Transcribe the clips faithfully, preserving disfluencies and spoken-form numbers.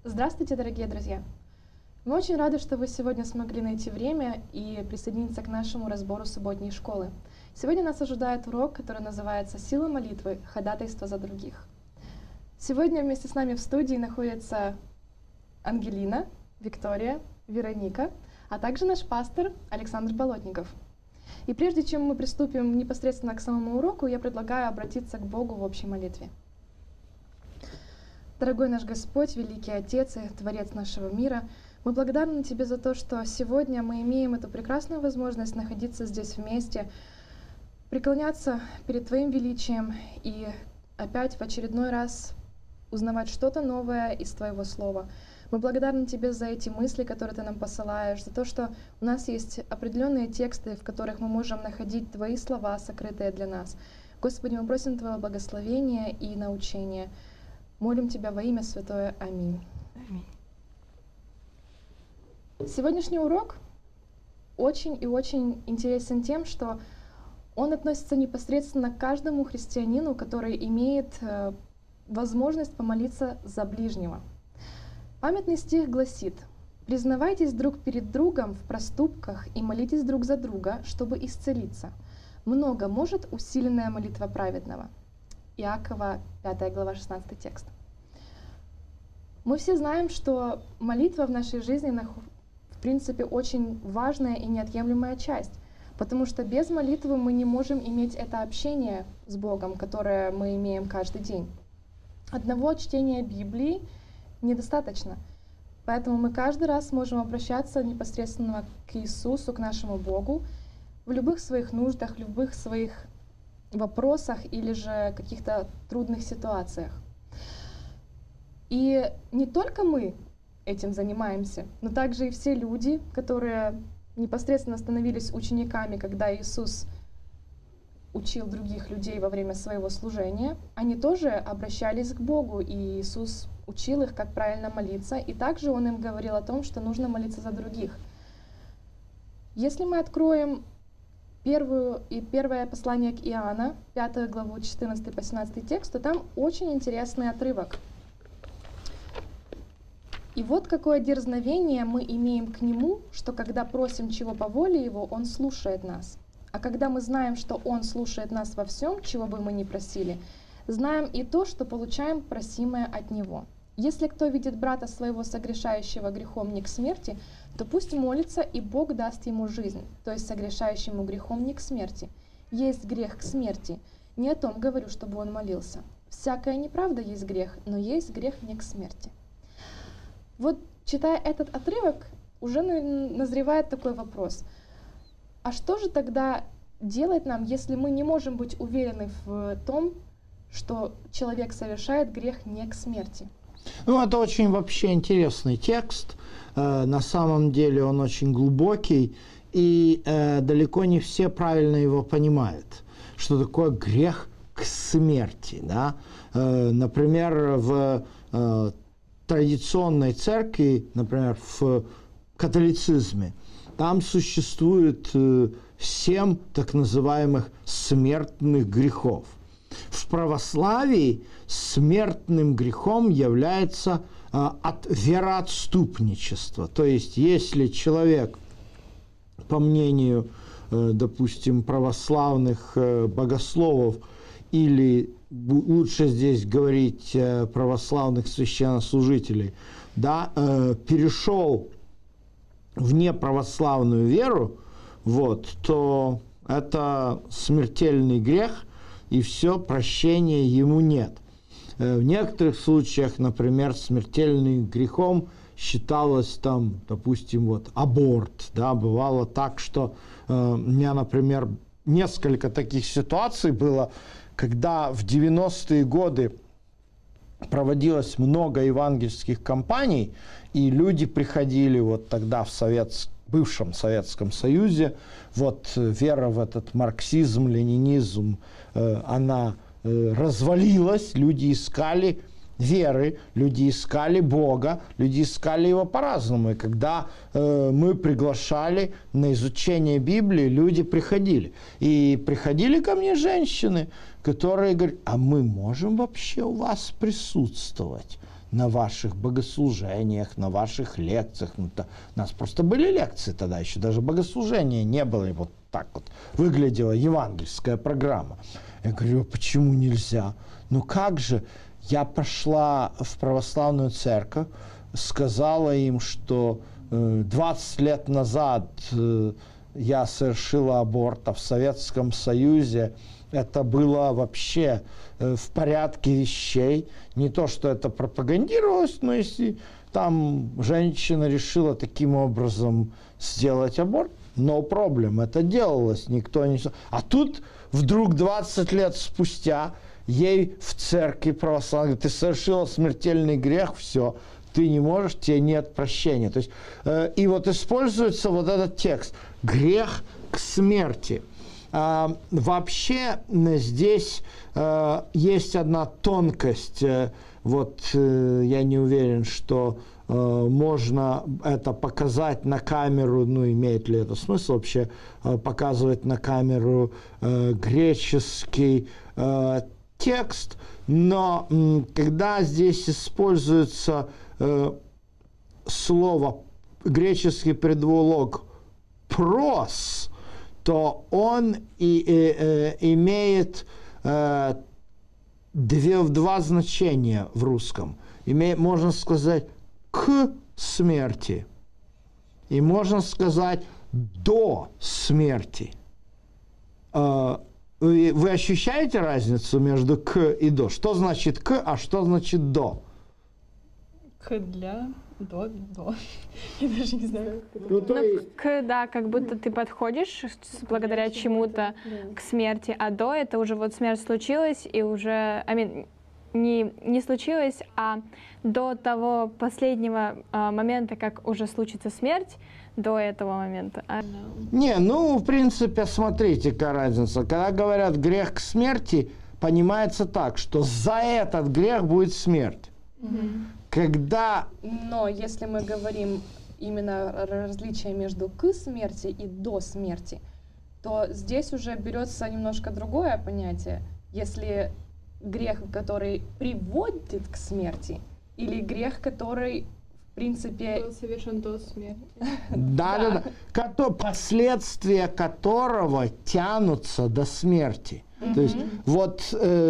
Здравствуйте, дорогие друзья! Мы очень рады, что вы сегодня смогли найти время и присоединиться к нашему разбору субботней школы. Сегодня нас ожидает урок, который называется «Сила молитвы. Ходатайство за других». Сегодня вместе с нами в студии находятся Ангелина, Виктория, Вероника, а также наш пастор Александр Болотников. И прежде чем мы приступим непосредственно к самому уроку, я предлагаю обратиться к Богу в общей молитве. Дорогой наш Господь, Великий Отец и Творец нашего мира, мы благодарны Тебе за то, что сегодня мы имеем эту прекрасную возможность находиться здесь вместе, преклоняться перед Твоим величием и опять в очередной раз узнавать что-то новое из Твоего Слова. Мы благодарны Тебе за эти мысли, которые Ты нам посылаешь, за то, что у нас есть определенные тексты, в которых мы можем находить Твои слова, сокрытые для нас. Господи, мы просим Твоего благословения и научения. Молим Тебя во имя Святое. Аминь. Аминь. Сегодняшний урок очень и очень интересен тем, что он относится непосредственно к каждому христианину, который имеет э, возможность помолиться за ближнего. Памятный стих гласит: «Признавайтесь друг перед другом в проступках и молитесь друг за друга, чтобы исцелиться. Много может усиленная молитва праведного». Иакова, пятая глава, шестнадцатый текст. Мы все знаем, что молитва в нашей жизни, в принципе, очень важная и неотъемлемая часть, потому что без молитвы мы не можем иметь это общение с Богом, которое мы имеем каждый день. Одного чтения Библии недостаточно, поэтому мы каждый раз можем обращаться непосредственно к Иисусу, к нашему Богу, в любых своих нуждах, в любых своих вопросах или же каких-то трудных ситуациях. И не только мы этим занимаемся, но также и все люди, которые непосредственно становились учениками, когда Иисус учил других людей во время своего служения, они тоже обращались к Богу, и Иисус учил их, как правильно молиться, и также Он им говорил о том, что нужно молиться за других. Если мы откроем Первую и первое послание к Иоанна, пятую главу, четырнадцатый по семнадцатый текст, то там очень интересный отрывок. «И вот какое дерзновение мы имеем к Нему, что когда просим чего по воле Его, Он слушает нас. А когда мы знаем, что Он слушает нас во всем, чего бы мы ни просили, знаем и то, что получаем просимое от Него. Если кто видит брата своего согрешающего грехом не к смерти, то пусть молится, и Бог даст ему жизнь, то есть согрешающему грехом не к смерти. Есть грех к смерти. Не о том говорю, чтобы он молился. Всякая неправда есть грех, но есть грех не к смерти». Вот, читая этот отрывок, уже назревает такой вопрос. А что же тогда делать нам, если мы не можем быть уверены в том, что человек совершает грех не к смерти? Ну, это очень вообще интересный текст. Э, на самом деле он очень глубокий, и э, далеко не все правильно его понимают, что такое грех к смерти. Да? Э, например, в э, традиционной церкви, например, в католицизме, там существует э, семь так называемых смертных грехов. В православии смертным грехом является а, от вероотступничества. То есть, если человек, по мнению, э, допустим, православных э, богословов, или лучше здесь говорить э, православных священнослужителей, да, э, перешел в неправославную веру, вот, то это смертельный грех, и все, прощения ему нет. В некоторых случаях, например, смертельным грехом считалось там, допустим, вот аборт, да, бывало так, что э, у меня, например, несколько таких ситуаций было, когда в девяностые годы проводилось много евангельских кампаний, и люди приходили вот тогда в Совет, бывшем Советском Союзе, вот вера в этот марксизм, ленинизм, э, она э, развалилась, люди искали веры, люди искали Бога, люди искали Его по-разному. И когда э, мы приглашали на изучение Библии, люди приходили. И приходили ко мне женщины, которые говорят: а мы можем вообще у вас присутствовать? на ваших богослужениях, на ваших лекциях. Ну, то, у нас просто были лекции тогда, еще даже богослужения не было, и вот так вот выглядела евангельская программа. Я говорю, почему нельзя? Ну как же? Я пошла в православную церковь, сказала им, что э, двадцать лет назад э, я совершила аборт, а в Советском Союзе это было вообще э, в порядке вещей. Не то, что это пропагандировалось, но если там женщина решила таким образом сделать аборт, no problem, это делалось, никто не... А тут вдруг двадцать лет спустя ей в церкви православной говорят, ты совершила смертельный грех, все, ты не можешь, тебе нет прощения. То есть, э, и вот используется вот этот текст «грех к смерти». А, вообще здесь э, есть одна тонкость, э, вот э, я не уверен, что э, можно это показать на камеру, ну имеет ли это смысл вообще э, показывать на камеру э, греческий э, текст, но э, когда здесь используется э, слово, греческий предлог «прос», то он и, и, и, имеет э, две, два значения в русском. Имеет, можно сказать «к смерти» и можно сказать «до смерти». Э, вы, вы ощущаете разницу между «к» и «до»? Что значит «к», а что значит «до»? К для... До, до. Я даже не знаю, как это. Ну, то есть... К, да, как будто ты подходишь благодаря чему-то да. к смерти, а до это уже вот смерть случилась, и уже, I mean, не, не случилось, а до того последнего а, момента, как уже случится смерть, до этого момента. А... Не, ну, в принципе, смотрите, какая разница. Когда говорят «грех к смерти», понимается так, что за этот грех будет смерть. Угу. Когда... Но если мы говорим именно различие между «к смерти» и «до смерти», то здесь уже берется немножко другое понятие. Если грех, который приводит к смерти, или грех, который, в принципе... Был совершен до смерти. Да, да, да. Последствия которого тянутся до смерти. То есть вот...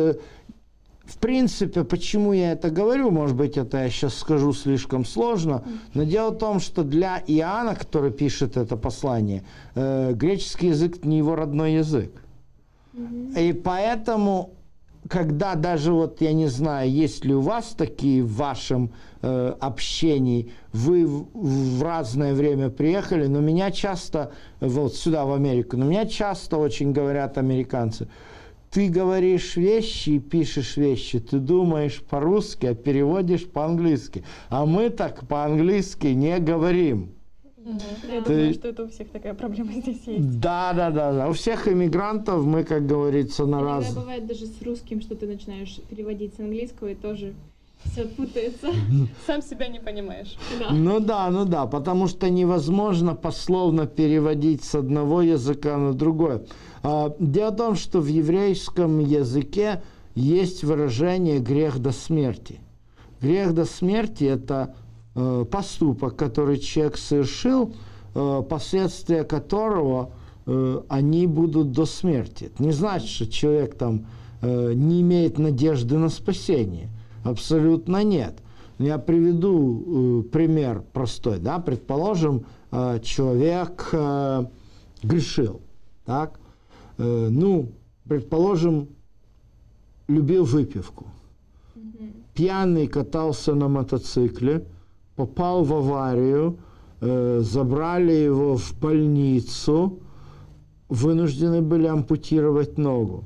В принципе, почему я это говорю, может быть, это я сейчас скажу слишком сложно, но дело в том, что для Иоанна, который пишет это послание, э, греческий язык не его родной язык. Mm-hmm. И поэтому, когда даже вот, я не знаю, есть ли у вас такие в вашем э, общении, вы в, в разное время приехали, но меня часто, вот сюда, в Америку, но меня часто очень говорят американцы, ты говоришь вещи и пишешь вещи, ты думаешь по-русски, а переводишь по-английски. А мы так по-английски не говорим. Mm-hmm. Я ты... думаю, что это у всех такая проблема здесь есть. Да, да, да, да. У всех иммигрантов мы, как говорится, на раз. Иногда бывает даже с русским, что ты начинаешь переводить с английского, и тоже все путается. Сам себя не понимаешь. Да. Ну да, ну да, потому что невозможно пословно переводить с одного языка на другой. Дело в том, что в еврейском языке есть выражение «грех до смерти». Грех до смерти – это э, поступок, который человек совершил, э, последствия которого э, они будут до смерти. Это не значит, что человек там э, не имеет надежды на спасение. Абсолютно нет. Я приведу э, пример простой. Да? Предположим, э, человек э, грешил. Так? Э, ну, предположим, любил выпивку. Mm-hmm. Пьяный катался на мотоцикле, попал в аварию, э, забрали его в больницу, вынуждены были ампутировать ногу.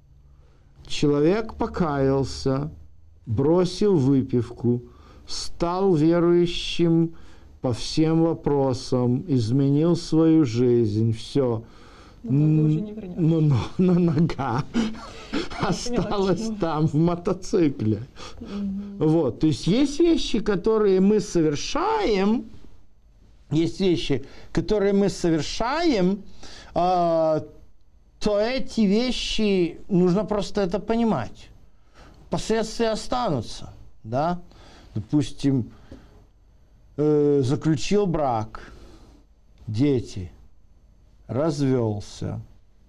Человек покаялся, бросил выпивку, стал верующим по всем вопросам, изменил свою жизнь, все. Но уже не вернешь. Но, но, но нога осталась там, в мотоцикле. Mm-hmm. Вот. То есть есть вещи, которые мы совершаем, есть вещи, которые мы совершаем, э, то эти вещи, нужно просто это понимать. Последствия останутся, да. допустим, э, заключил брак, дети, развелся,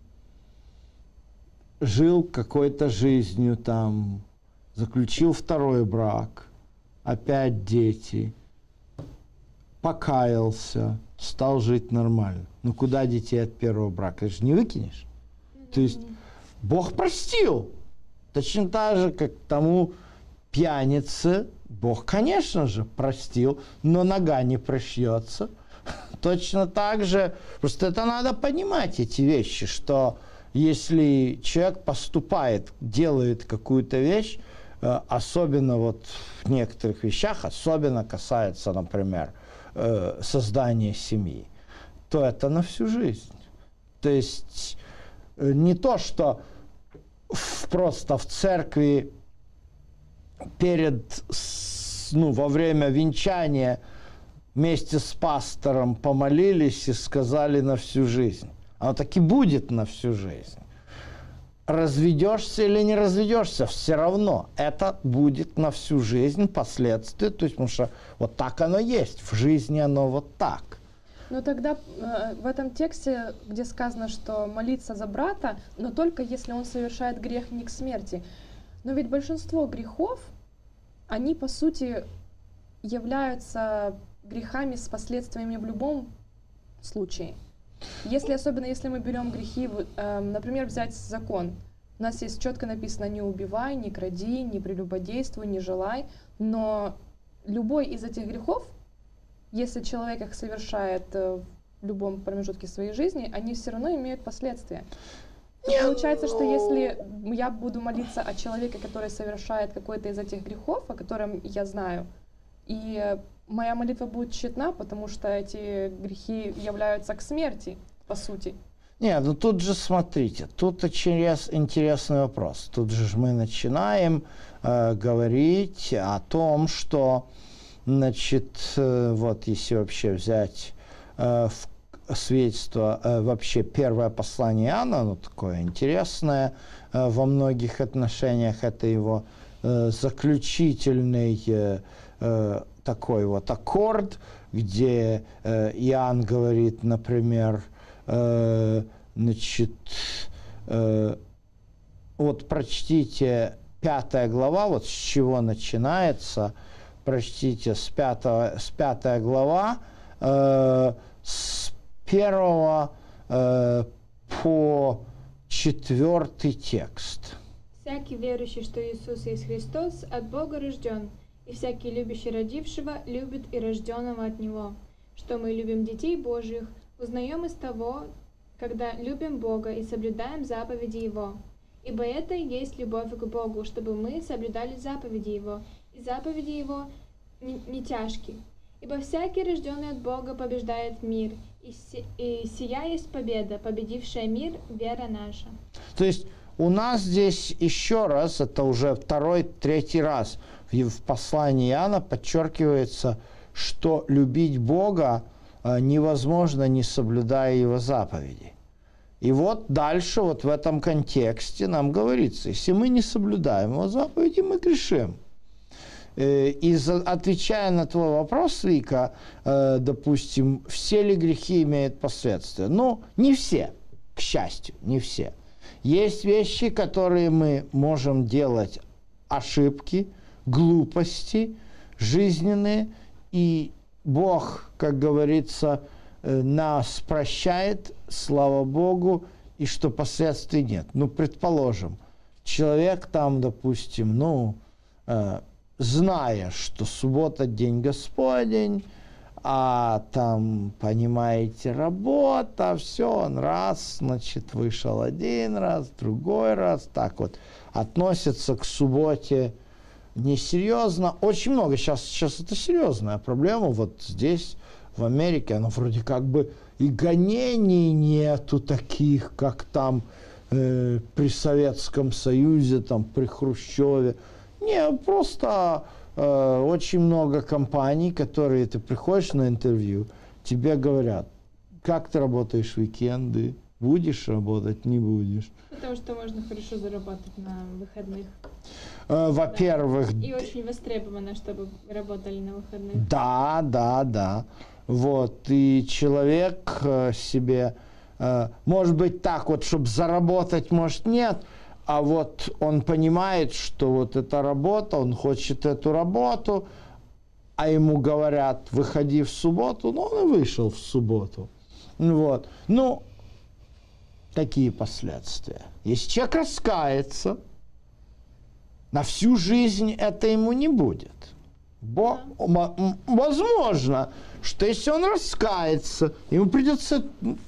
жил какой-то жизнью там, заключил второй брак, опять дети, покаялся, стал жить нормально. Ну куда детей от первого брака? Ты же не выкинешь. Mm-hmm. То есть Бог простил. Точно так же, как тому пьянице, Бог, конечно же, простил, но нога не прошьется. Точно так же, просто это надо понимать, эти вещи, что если человек поступает, делает какую-то вещь, особенно вот в некоторых вещах, особенно касается, например, создания семьи, то это на всю жизнь. То есть не то, что в, просто в церкви перед, ну, во время венчания вместе с пастором помолились и сказали на всю жизнь. Оно так и будет на всю жизнь. Разведешься или не разведешься, все равно это будет на всю жизнь последствия. То есть, потому что вот так оно есть, в жизни оно вот так. Но тогда э, в этом тексте, где сказано, что молиться за брата, но только если он совершает грех не к смерти. Но ведь большинство грехов, они по сути являются грехами с последствиями в любом случае. Если, особенно если мы берем грехи, э, например, взять закон. У нас есть четко написано: не убивай, не кради, не прелюбодействуй, не желай. Но любой из этих грехов, если человек их совершает э, в любом промежутке своей жизни, они все равно имеют последствия. И получается, что если я буду молиться о человеке, который совершает какой-то из этих грехов, о котором я знаю, и моя молитва будет тщетна, потому что эти грехи являются к смерти, по сути. Нет, ну тут же смотрите, тут очень интересный вопрос. Тут же мы начинаем э, говорить о том, что, значит, э, вот если вообще взять э, в свидетельство, э, вообще первое послание Иоанна, оно такое интересное э, во многих отношениях, это его э, заключительный э, э, такой вот аккорд, где э, Иоанн говорит, например, э, значит, э, вот прочтите пятая глава, вот с чего начинается, прочтите с, пятого, с пятая глава, э, с первого э, по четвертый текст. Всякий верующий, что Иисус есть Христос, от Бога рожден, и всякий любящий родившего любит и рожденного от Него. Что мы любим детей Божьих, узнаем из того, когда любим Бога и соблюдаем заповеди Его. Ибо это и есть любовь к Богу, чтобы мы соблюдали заповеди Его, и заповеди Его не, не тяжкие. Ибо всякий, рожденный от Бога, побеждает мир, и, си, и сия есть победа, победившая мир, вера наша. То есть у нас здесь еще раз, это уже второй, третий раз в, в послании Иоанна подчеркивается, что любить Бога э, невозможно, не соблюдая Его заповеди. И вот дальше, вот в этом контексте нам говорится, если мы не соблюдаем Его заповеди, мы грешим. И отвечая на твой вопрос, Вика, допустим, все ли грехи имеют последствия? Ну, не все, к счастью, не все. Есть вещи, которые мы можем делать ошибки, глупости, жизненные, и Бог, как говорится, нас прощает, слава Богу, и что последствий нет. Ну, предположим, человек там, допустим, ну, зная, что суббота – день Господень, а там, понимаете, работа, все, он раз, значит, вышел один раз, другой раз, так вот, относится к субботе несерьезно. Очень много, сейчас, сейчас это серьезная проблема, вот здесь, в Америке, оно вроде как бы и гонений нету таких, как там э, при Советском Союзе, там, при Хрущеве. Не, просто э, очень много компаний, которые ты приходишь на интервью, тебе говорят, как ты работаешь в уикенды, Будешь работать, не будешь. Потому что можно хорошо заработать на выходных. Э, Во-первых... Да. И очень востребовано, чтобы работали на выходных. Да, да, да. Вот. И человек э, себе... Э, может быть так вот, чтобы заработать, может нет, а вот он понимает, что вот эта работа, он хочет эту работу, а ему говорят, выходи в субботу, ну он и вышел в субботу. Вот. Ну, такие последствия. Если человек раскается, на всю жизнь это ему не будет. Бо, м- возможно, что если он раскается, ему придется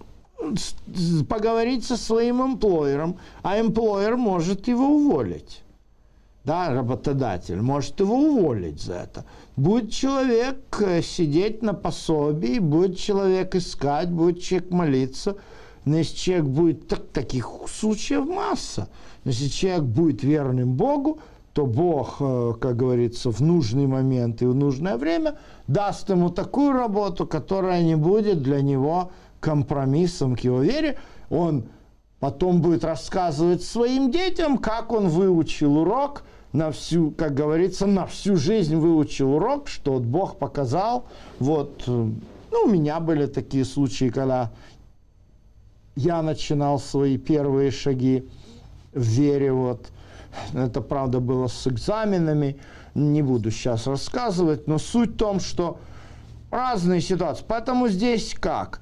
поговорить со своим эмплойером, а эмплойер может его уволить. Да, работодатель может его уволить за это. Будет человек сидеть на пособии, будет человек искать, будет человек молиться. Но если человек будет, так, таких случаев масса. Но если человек будет верным Богу, то Бог, как говорится, в нужный момент и в нужное время даст ему такую работу, которая не будет для него компромиссом к его вере. Он потом будет рассказывать своим детям, как он выучил урок, на всю, как говорится, на всю жизнь выучил урок, что вот Бог показал. Вот, ну, у меня были такие случаи, когда я начинал свои первые шаги в вере. Вот. Это, правда, было с экзаменами. Не буду сейчас рассказывать, но суть в том, что разные ситуации. Поэтому здесь как?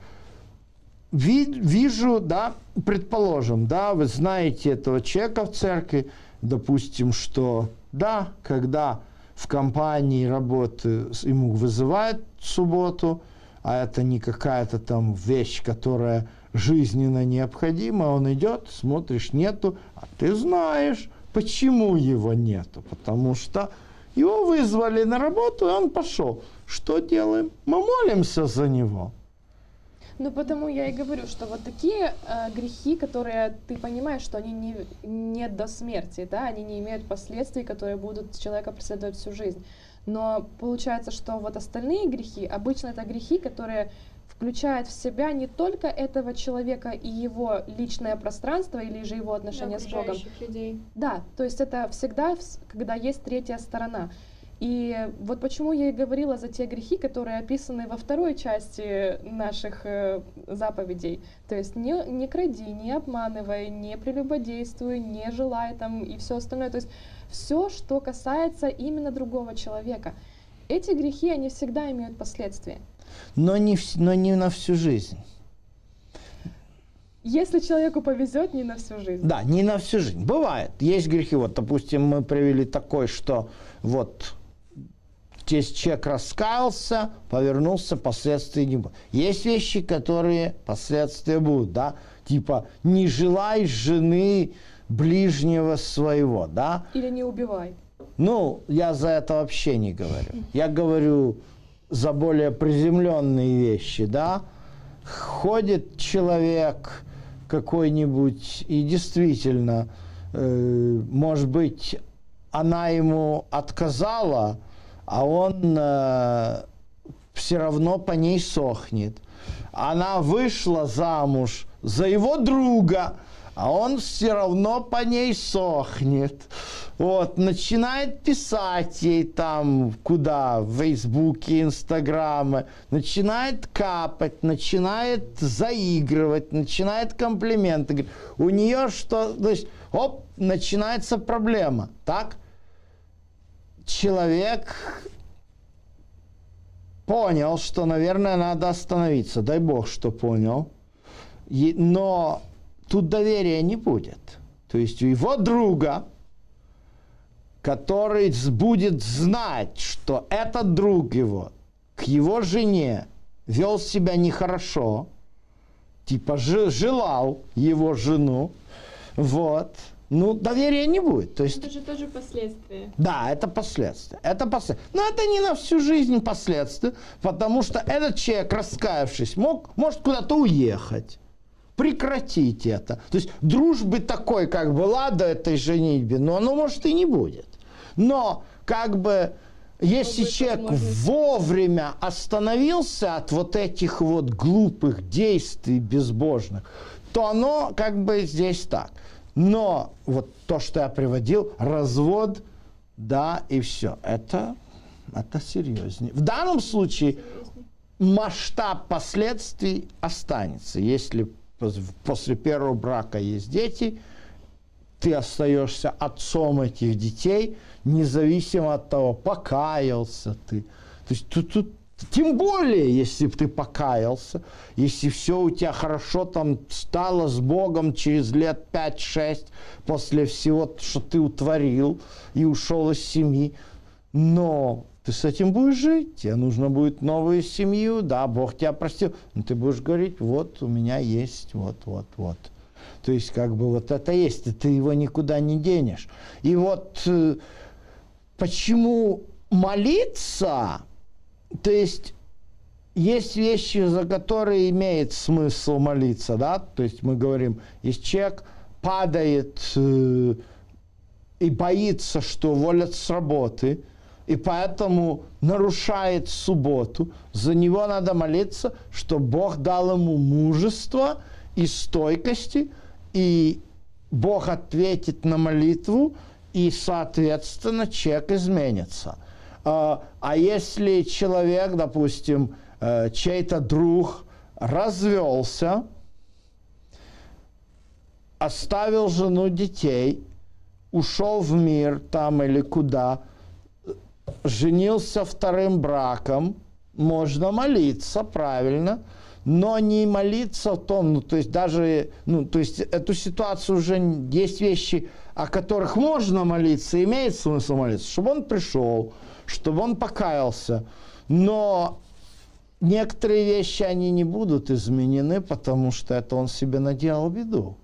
Вижу, да, предположим, да, вы знаете этого человека в церкви, допустим, что, да, когда в компании работы ему вызывают в субботу, а это не какая-то там вещь, которая жизненно необходима, он идет, смотришь, нету, а ты знаешь, почему его нету, потому что его вызвали на работу, и он пошел. Что делаем? Мы молимся за него. Ну, потому я и говорю, что вот такие э, грехи, которые ты понимаешь, что они не, не до смерти, да, они не имеют последствий, которые будут человека преследовать всю жизнь. Но получается, что вот остальные грехи, обычно это грехи, которые включают в себя не только этого человека и его личное пространство или же его отношения с Богом. Людей. Да, то есть это всегда, когда есть третья сторона. И вот почему я и говорила за те грехи, которые описаны во второй части наших э, заповедей. То есть не, не кради, не обманывай, не прелюбодействуй, не желай там и все остальное. То есть все, что касается именно другого человека. Эти грехи, они всегда имеют последствия. Но не, но не на всю жизнь. Если человеку повезет, не на всю жизнь. Да, не на всю жизнь. Бывает. Есть грехи. Вот, допустим, мы привели такой, что вот здесь человек раскаялся, повернулся, последствий не будет. Есть вещи, которые последствия будут, да, типа не желай жены ближнего своего, да. Или не убивай. Ну, я за это вообще не говорю. Я говорю за более приземленные вещи, да. Ходит человек какой-нибудь и действительно, э, может быть, она ему отказала, а он э, все равно по ней сохнет. Она вышла замуж за его друга, а он все равно по ней сохнет. Вот, начинает писать ей там, куда, в Фейсбуке, Инстаграмы, начинает капать, начинает заигрывать, начинает комплименты. У нее что, то есть, оп, начинается проблема, так? Человек понял, что, наверное, надо остановиться. Дай Бог, что понял. И, но тут доверия не будет. То есть у его друга, который будет знать, что этот друг его к его жене вел себя нехорошо, типа желал его жену, вот, ну, доверия не будет. То есть, это же тоже последствия. Да, это последствия. Это последствия. Но это не на всю жизнь последствия, потому что этот человек, раскаявшись, мог, может куда-то уехать. Прекратить это. То есть дружбы такой, как была до этой женитьбы, но оно, может, и не будет. Но как бы Если человек вовремя остановился от вот этих вот глупых действий безбожных, то оно как бы здесь так. Но вот то, что я приводил, развод, да, и все, это, это серьезнее. В данном случае масштаб последствий останется. Если после первого брака есть дети, ты остаешься отцом этих детей, независимо от того, покаялся ты. То есть тут, тут тем более, если ты покаялся, если все у тебя хорошо там стало с Богом через лет пять-шесть после всего, что ты утворил и ушел из семьи, но ты с этим будешь жить, тебе нужно будет новую семью, да, Бог тебя простил, но ты будешь говорить, вот у меня есть, вот, вот, вот. То есть как бы вот это есть, и ты его никуда не денешь. И вот э, почему молиться, то есть есть вещи, за которые имеет смысл молиться, да, то есть мы говорим, если человек падает э, и боится, что уволят с работы, и поэтому нарушает субботу, за него надо молиться, что Бог дал ему мужество и стойкости, и Бог ответит на молитву, и, соответственно, человек изменится. А если человек, допустим, чей-то друг развелся, оставил жену, детей, ушел в мир там или куда, женился вторым браком, можно молиться, правильно, но не молиться в том, ну, то есть даже, ну, то есть эту ситуацию уже есть вещи, о которых можно молиться, имеет смысл молиться, чтобы он пришел, чтобы он покаялся, но некоторые вещи, они не будут изменены, потому что это он себе наделал беду.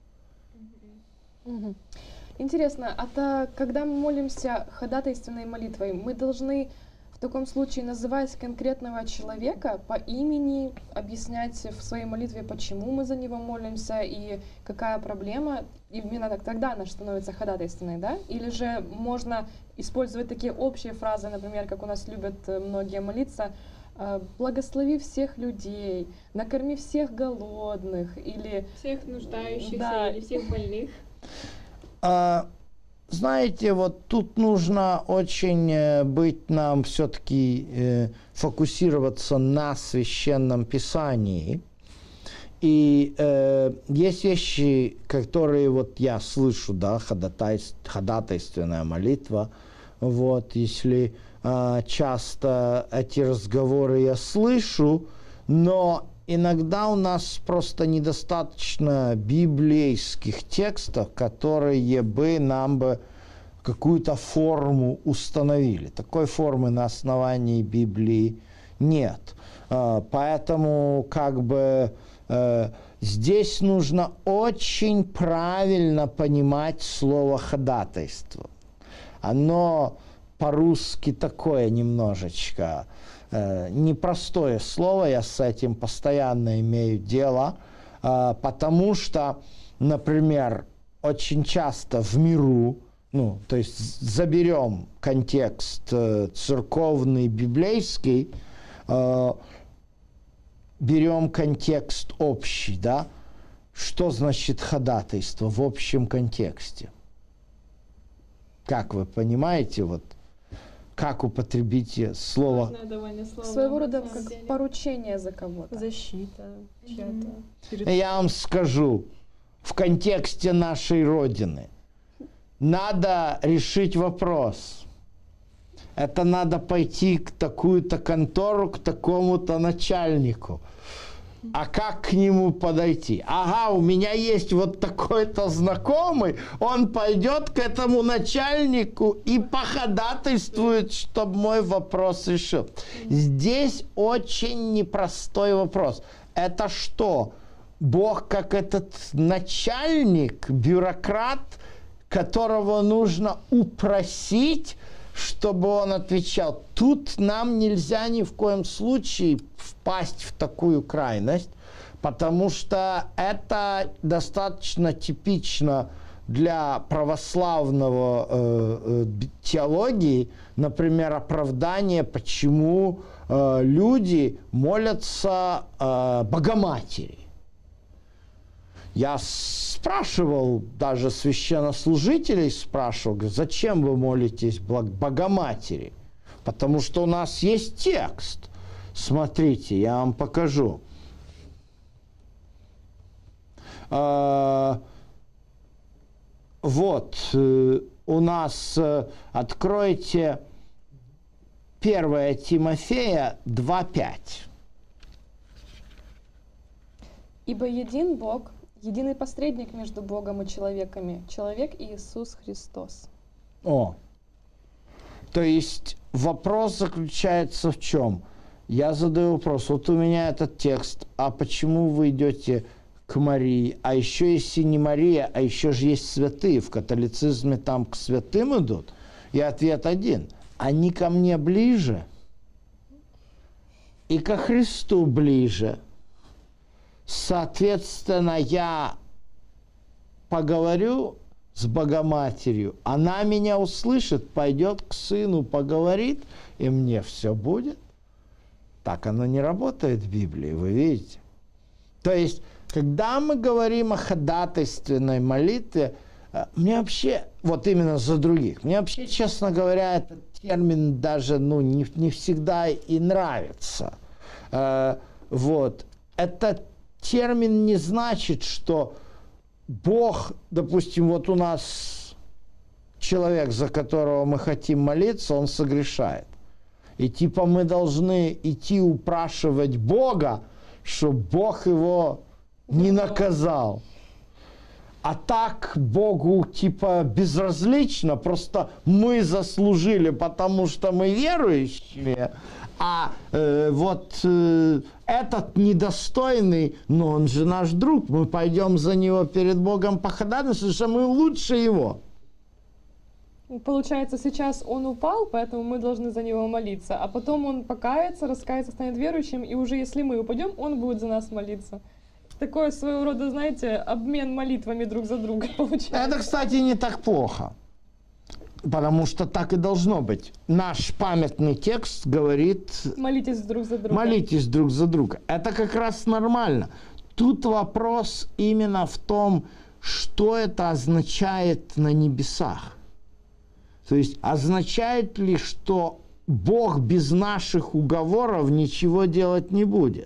Угу. Интересно, а то, когда мы молимся ходатайственной молитвой, мы должны в таком случае называть конкретного человека по имени, объяснять в своей молитве, почему мы за него молимся и какая проблема, и именно тогда она становится ходатайственной, да? Или же можно использовать такие общие фразы, например, как у нас любят многие молиться, «Благослови всех людей», «Накорми всех голодных» или... Всех нуждающихся, да. Или всех больных. А, знаете, вот тут нужно очень быть нам все-таки э, фокусироваться на Священном Писании. И э, есть вещи, которые вот я слышу, да, ходатайств, ходатайственная молитва. Вот, если э, часто эти разговоры я слышу, но иногда у нас просто недостаточно библейских текстов, которые бы нам бы какую-то форму установили. Такой формы на основании Библии нет. Поэтому как бы здесь нужно очень правильно понимать слово «ходатайство». Оно по-русски такое немножечко... непростое слово, я с этим постоянно имею дело, потому что, например, очень часто в миру, ну, то есть заберем контекст церковный, библейский, берем контекст общий, да, что значит ходатайство в общем контексте? Как вы понимаете, вот, как употребить слово? слово Своего рода как деле. Поручение за кого-то. Защита чья-то. Mm-hmm. Я вам скажу, в контексте нашей Родины надо решить вопрос. Это надо пойти к такую-то контору, к такому-то начальнику. А как к нему подойти? Ага, у меня есть вот такой-то знакомый, он пойдет к этому начальнику и походатайствует, чтобы мой вопрос решил. Здесь очень непростой вопрос. Это что? Бог как этот начальник, бюрократ, которого нужно упросить, чтобы он отвечал. Тут нам нельзя ни в коем случае впасть в такую крайность, потому что это достаточно типично для православного э, э, теологии, например, оправдание, почему э, люди молятся э, Богоматери. Я спрашивал, даже священнослужителей спрашивал, говорю, зачем вы молитесь Богоматери? Потому что у нас есть текст. Смотрите, я вам покажу. А, вот, у нас, откройте первое Тимофея два пять. «Ибо един Бог, единый посредник между Богом и человеками, человек Иисус Христос». О, то есть вопрос заключается в чем? Я задаю вопрос, вот у меня этот текст, а почему вы идете к Марии? А еще если не Мария, а еще же есть святые, в католицизме там к святым идут. И ответ один, они ко мне ближе и ко Христу ближе. Соответственно, я поговорю с Богоматерью, она меня услышит, пойдет к сыну, поговорит, и мне все будет. Так оно не работает в Библии, вы видите. То есть, когда мы говорим о ходатайственной молитве, мне вообще, вот именно за других, мне вообще, честно говоря, этот термин даже ну, не, не всегда и нравится. Э, вот. Этот термин не значит, что Бог, допустим, вот у нас человек, за которого мы хотим молиться, он согрешает. И типа мы должны идти упрашивать Бога, чтобы Бог его не наказал. А так Богу типа безразлично, просто мы заслужили, потому что мы верующие, а э, вот э, этот недостойный, но он же наш друг, мы пойдем за него перед Богом походатайствовать, что мы лучше его. Получается, сейчас он упал, поэтому мы должны за него молиться, а потом он покается, раскается, станет верующим, и уже если мы упадем, он будет за нас молиться. Такое своего рода, знаете, обмен молитвами друг за друга получается. Это, кстати, не так плохо, потому что так и должно быть. Наш памятный текст говорит... Молитесь друг за друга. Молитесь друг за друга. Это как раз нормально. Тут вопрос именно в том, что это означает на небесах. То есть означает ли, что Бог без наших уговоров ничего делать не будет?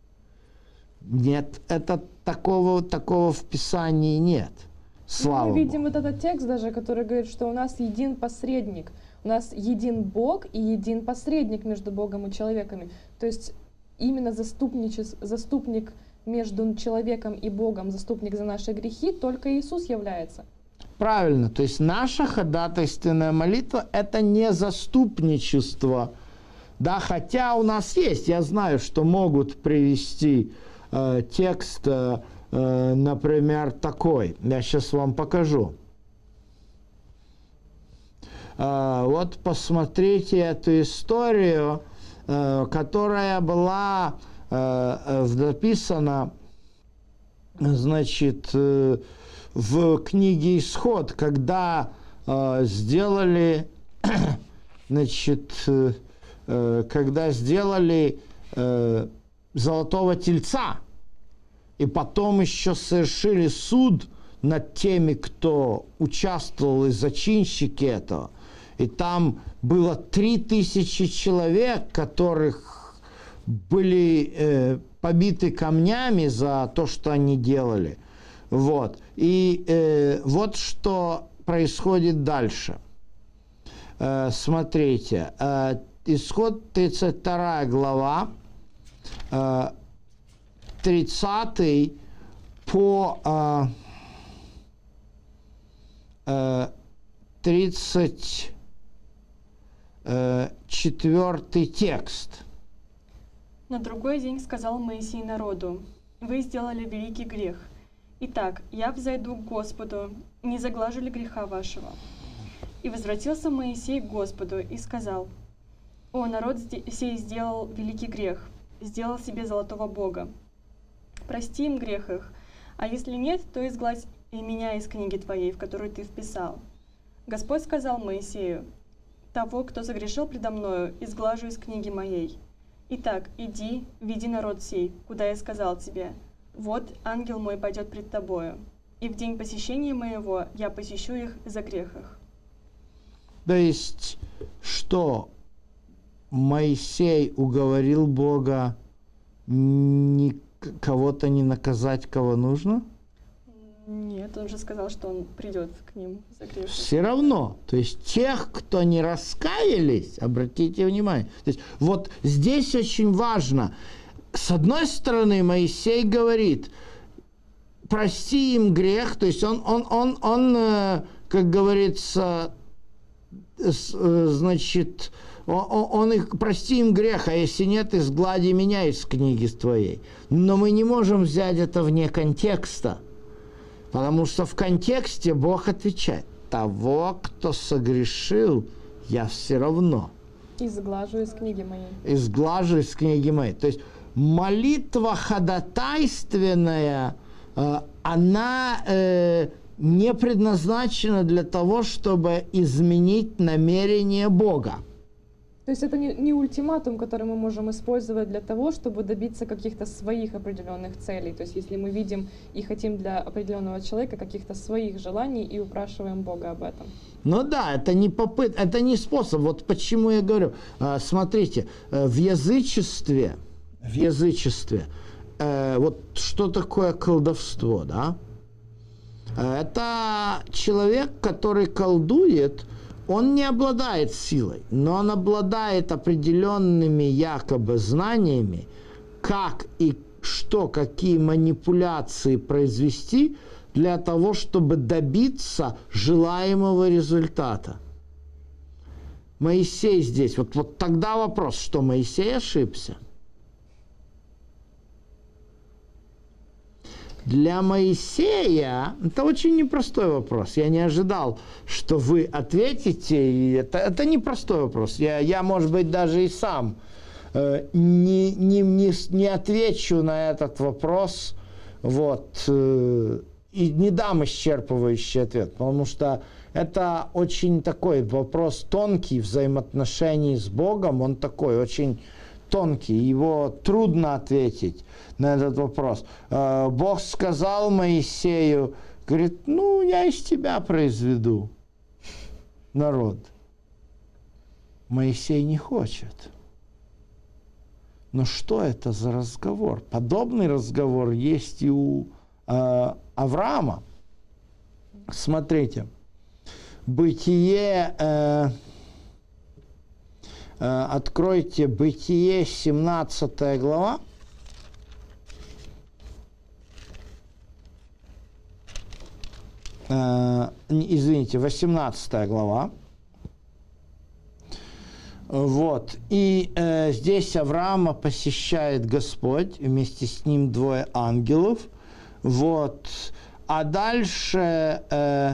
Нет, это такого, такого в Писании нет. Слава Мы видим Богу. вот этот текст даже, который говорит, что у нас един посредник. У нас един Бог и един посредник между Богом и человеками. То есть именно заступничес, заступник между человеком и Богом, заступник за наши грехи, только Иисус является. Правильно, то есть наша ходатайственная молитва – это не заступничество. Да, хотя у нас есть, я знаю, что могут привести э, текст, э, э, например, такой. Я сейчас вам покажу. Э, вот посмотрите эту историю, э, которая была э, написана, значит, э, в книге «Исход», когда э, сделали, значит, э, когда сделали э, золотого тельца, и потом еще совершили суд над теми, кто участвовал, и зачинщики этого. И там было три тысячи человек, которых были э, побиты камнями за то, что они делали. Вот. И э, вот что происходит дальше. Э, смотрите, э, Исход тридцать вторая глава, э, тридцатый по э, э, тридцать четвёртый текст. На другой день сказал Моисей народу: «Вы сделали великий грех. Итак, я взойду к Господу, не заглажу ли греха вашего?» И возвратился Моисей к Господу и сказал: «О, народ сей сделал великий грех, сделал себе золотого бога. Прости им грех их, А если нет, то изгладь и меня из книги твоей, в которую ты вписал. Господь сказал Моисею: того, кто согрешил предо мною, изглажу из книги моей. Итак, иди, веди народ сей, куда я сказал тебе. Вот ангел мой пойдет пред тобою, и в день посещения моего я посещу их за грех их». То есть, что Моисей уговорил Бога ни, кого-то не наказать, кого нужно? Нет, он же сказал, что он придет к ним за грех. Все равно. То есть тех, кто не раскаялись, обратите внимание. То есть вот здесь очень важно. С одной стороны, Моисей говорит: прости им грех. То есть он, он, он, он как говорится, значит, он, он их, прости им грех, а если нет, изглади меня из книги твоей. Но мы не можем взять это вне контекста. Потому что в контексте Бог отвечает: того, кто согрешил, я все равно изглажу из книги моей. Изглажу из книги моей. То есть молитва ходатайственная, э, она э, не предназначена для того, чтобы изменить намерение Бога. То есть это не, не ультиматум, который мы можем использовать для того, чтобы добиться каких-то своих определенных целей. То есть если мы видим и хотим для определенного человека каких-то своих желаний и упрашиваем Бога об этом. Ну да, это не попыт, это не способ. Вот почему я говорю. Смотрите, в язычестве, в язычестве, вот что такое колдовство, да? Это человек, который колдует. Он не обладает силой, но он обладает определенными якобы знаниями, как и что, какие манипуляции произвести для того, чтобы добиться желаемого результата. Моисей здесь, вот, вот тогда вопрос, что Моисей ошибся. Для Моисея это очень непростой вопрос. Я не ожидал, что вы ответите. И это, это непростой вопрос. Я, я, может быть, даже и сам э, не, не, не, не отвечу на этот вопрос. Вот, э, и не дам исчерпывающий ответ. Потому что это очень такой вопрос тонкий, взаимоотношений с Богом. Он такой очень тонкий. Его трудно ответить на этот вопрос. Бог сказал Моисею, говорит: ну, я из тебя произведу народ. Моисей не хочет. Но что это за разговор? Подобный разговор есть и у э, Авраама. Смотрите, Бытие, э, э, откройте Бытие, семнадцатая глава. Извините, восемнадцатая глава. Вот. И э, здесь Авраама посещает Господь, вместе с ним двое ангелов. Вот. А дальше э,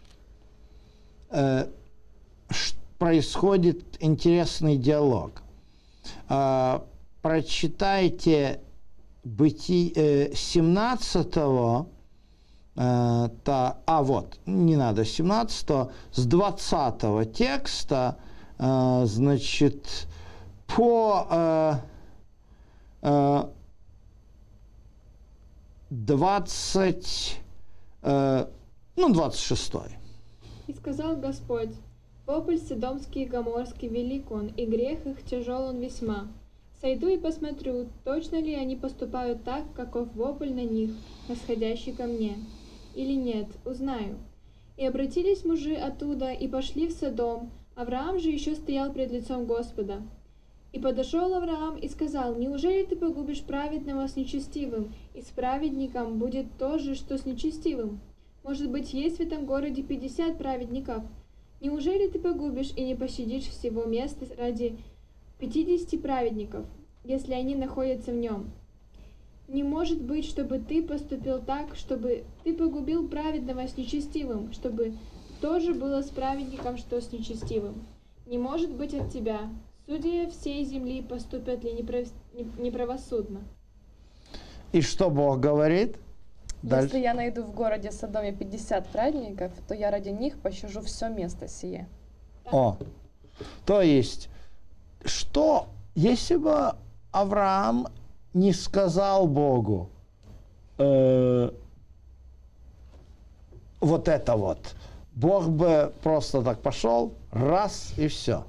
э, происходит интересный диалог. Э, прочитайте Бытие семнадцатого. Uh, та, а вот, не надо семнадцатого, с двадцатого текста, uh, значит, по uh, uh, двадцать, uh, ну, двадцать шестой. «И сказал Господь: вопль Содомский и Гоморский велик он, и грех их тяжел он весьма. Сойду и посмотрю, точно ли они поступают так, каков вопль на них, восходящий ко мне. Или нет, узнаю. И обратились мужи оттуда и пошли в Содом. Авраам же еще стоял пред лицом Господа. И подошел Авраам и сказал: неужели ты погубишь праведного с нечестивым, и с праведником будет то же, что с нечестивым? Может быть, есть в этом городе пятьдесят праведников? Неужели ты погубишь и не пощадишь всего места ради пятидесяти праведников, если они находятся в нем? Не может быть, чтобы ты поступил так, чтобы ты погубил праведного с нечестивым, чтобы тоже было с праведником, что с нечестивым. Не может быть от тебя. Судьи всей земли поступят ли неправ... неправосудно?» И что Бог говорит? Даль- Если я найду в городе Содоме пятьдесят праведников, то я ради них пощажу все место сие. О, то есть, что, если бы Авраам не сказал Богу э, вот это вот, Бог бы просто так пошел, раз и все.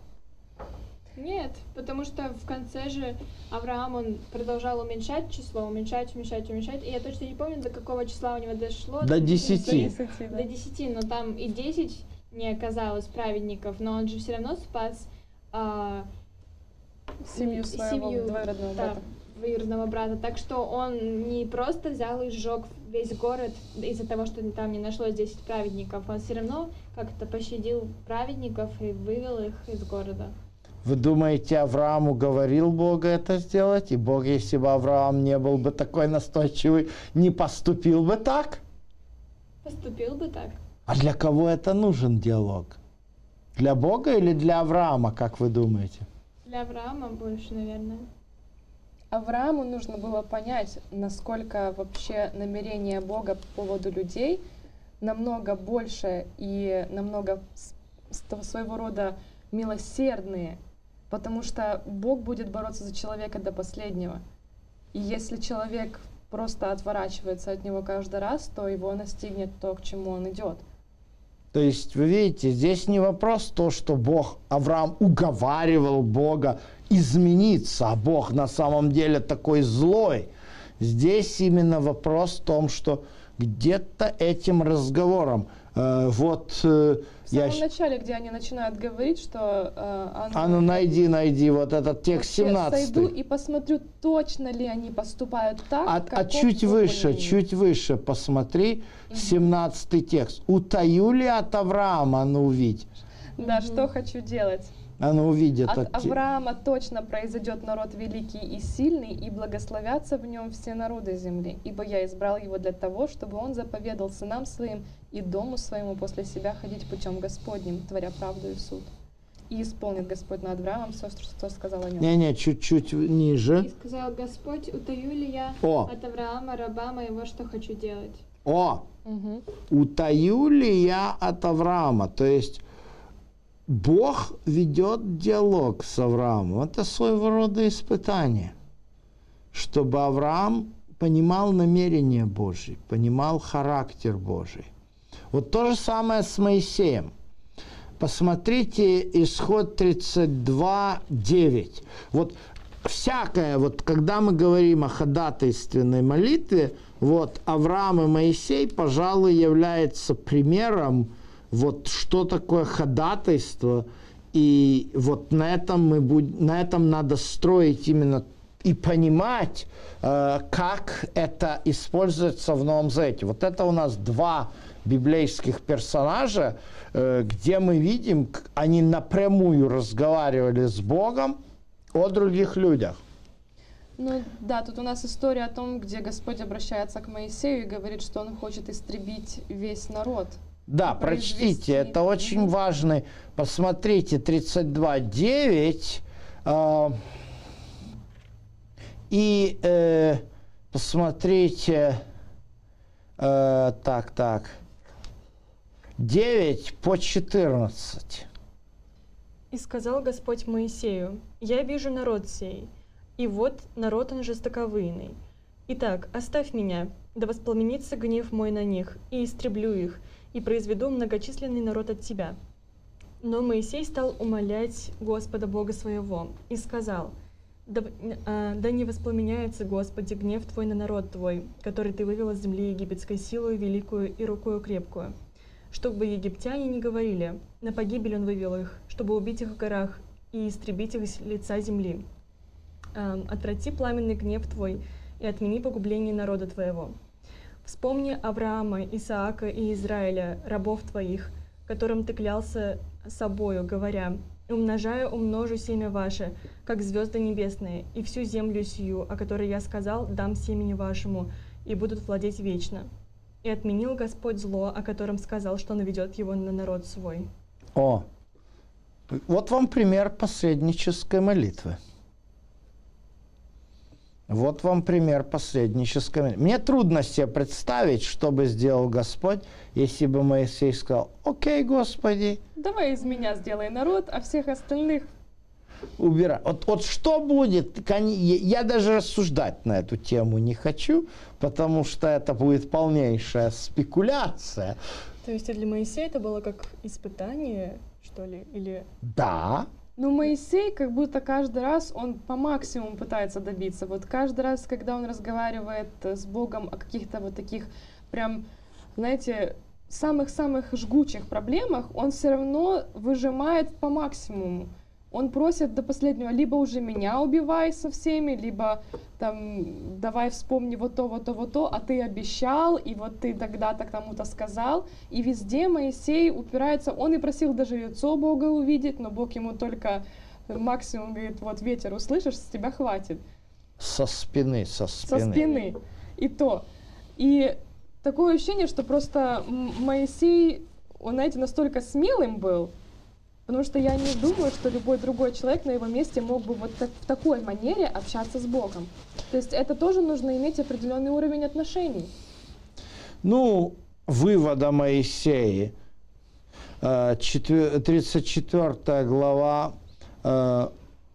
Нет, потому что в конце же Авраам, он продолжал уменьшать число, уменьшать, уменьшать, уменьшать. И я точно не помню, до какого числа у него дошло. До десяти. десяти, да. До десяти, но там и десять не оказалось праведников, но он же все равно спас а, Семью своего семью, двоюродного да, брата. двоюродного брата. Так что он не просто взял и сжег весь город из-за того, что там не нашлось десять праведников. Он все равно как-то пощадил праведников и вывел их из города. Вы думаете, Авраам уговорил Бога это сделать? И Бог, если бы Авраам не был бы такой настойчивый, не поступил бы так? Поступил бы так. А для кого это нужен диалог? Для Бога или для Авраама, как вы думаете? Для Авраама больше, наверное. Аврааму нужно было понять, насколько вообще намерение Бога по поводу людей намного больше и намного с- с- своего рода милосердные, потому что Бог будет бороться за человека до последнего. И если человек просто отворачивается от него каждый раз, то его настигнет то, к чему он идет. То есть, вы видите, здесь не вопрос то, что Бог, Авраам уговаривал Бога измениться, а Бог на самом деле такой злой. Здесь именно вопрос в том, что где-то этим разговором, э, вот э, В я... самом начале, где они начинают говорить, что э, А ну найди, найди вот этот текст вообще семнадцатый. сойду и посмотрю, точно ли они поступают так, А, а каков чуть Бог выше, намерен. чуть выше посмотри, семнадцатый текст. Утаю ли от Авраама, а ну увидь. Да, что хочу делать? А ну увидь От этот те- Авраама точно произойдет народ великий и сильный, и благословятся в нем все народы земли. Ибо я избрал его для того, чтобы он заповедал сынам своим и дому своему после себя ходить путем Господним, творя правду и суд. И исполнит Господь над Авраамом все, что сказал о нем. Не-не, чуть-чуть И ниже. сказал Господь, утаю ли я О. от Авраама, раба моего, что хочу делать. О, Мгм. утаю ли я от Авраама? То есть Бог ведет диалог с Авраамом. Это своего рода испытание, чтобы Авраам понимал намерение Божие, понимал характер Божий. Вот то же самое с Моисеем. Посмотрите исход тридцать два девять. Вот всякое, вот когда мы говорим о ходатайственной молитве, вот Авраам и Моисей, пожалуй, является примером, вот что такое ходатайство, и вот на этом мы будь, на этом надо строить именно и понимать, э, как это используется в Новом Завете. Вот это у нас два библейских персонажа, э, где мы видим, к- они напрямую разговаривали с Богом о других людях. Ну да, тут у нас история о том, где Господь обращается к Моисею и говорит, что он хочет истребить весь народ. Да, произвести. прочтите, это очень Мгм. важный. Посмотрите, тридцать два девять. э, и э, посмотрите, э, так, так, девять по четырнадцать. И сказал Господь Моисею, «Я вижу народ сей, и вот народ он жестоковыйный. Итак, оставь меня, да воспламенится гнев мой на них, и истреблю их, и произведу многочисленный народ от тебя». Но Моисей стал умолять Господа Бога своего и сказал, «Да, в- а, да не воспламеняется, Господи, гнев Твой на народ Твой, который Ты вывел из земли египетской силою великую и рукою крепкую, чтобы египтяне не говорили, на погибель Он вывел их, чтобы убить их в горах и истребить их с лица земли. Ам, Отврати пламенный гнев Твой и отмени погубление народа Твоего. Вспомни Авраама, Исаака и Израиля, рабов Твоих, которым Ты клялся собою, говоря, «Умножаю, умножу семя ваше, как звезды небесные, и всю землю сию, о которой я сказал, дам семени вашему, и будут владеть вечно». И отменил Господь зло, о котором сказал, что наведет его на народ свой. О, вот вам пример посреднической молитвы. Вот вам пример посреднического. Мне трудно себе представить, что бы сделал Господь, если бы Моисей сказал: окей, Господи, Давай из меня сделай народ, а всех остальных... убирай. Вот, вот что будет? Я даже рассуждать на эту тему не хочу, потому что это будет полнейшая спекуляция. То есть для Моисея это было как испытание, что ли? Или... Да. Но Моисей как будто каждый раз он по максимуму пытается добиться. Вот каждый раз, когда он разговаривает с Богом о каких-то вот таких прям, знаете, самых-самых жгучих проблемах, он все равно выжимает по максимуму. Он просит до последнего: либо уже меня убивай со всеми, либо там давай вспомни вот то, вот то, вот то, а ты обещал, и вот ты тогда-то кому-то сказал. И везде Моисей упирается, он и просил даже лицо Бога увидеть, но Бог ему только максимум говорит: вот ветер услышишь, с тебя хватит. Со спины, со спины. Со спины. И то. И такое ощущение, что просто Моисей, он, знаете, настолько смелым был, потому что я не думаю, что любой другой человек на его месте мог бы вот так, в такой манере общаться с Богом. То есть это тоже нужно иметь определенный уровень отношений. Ну, вывода Моисея, тридцать четвёртая глава э,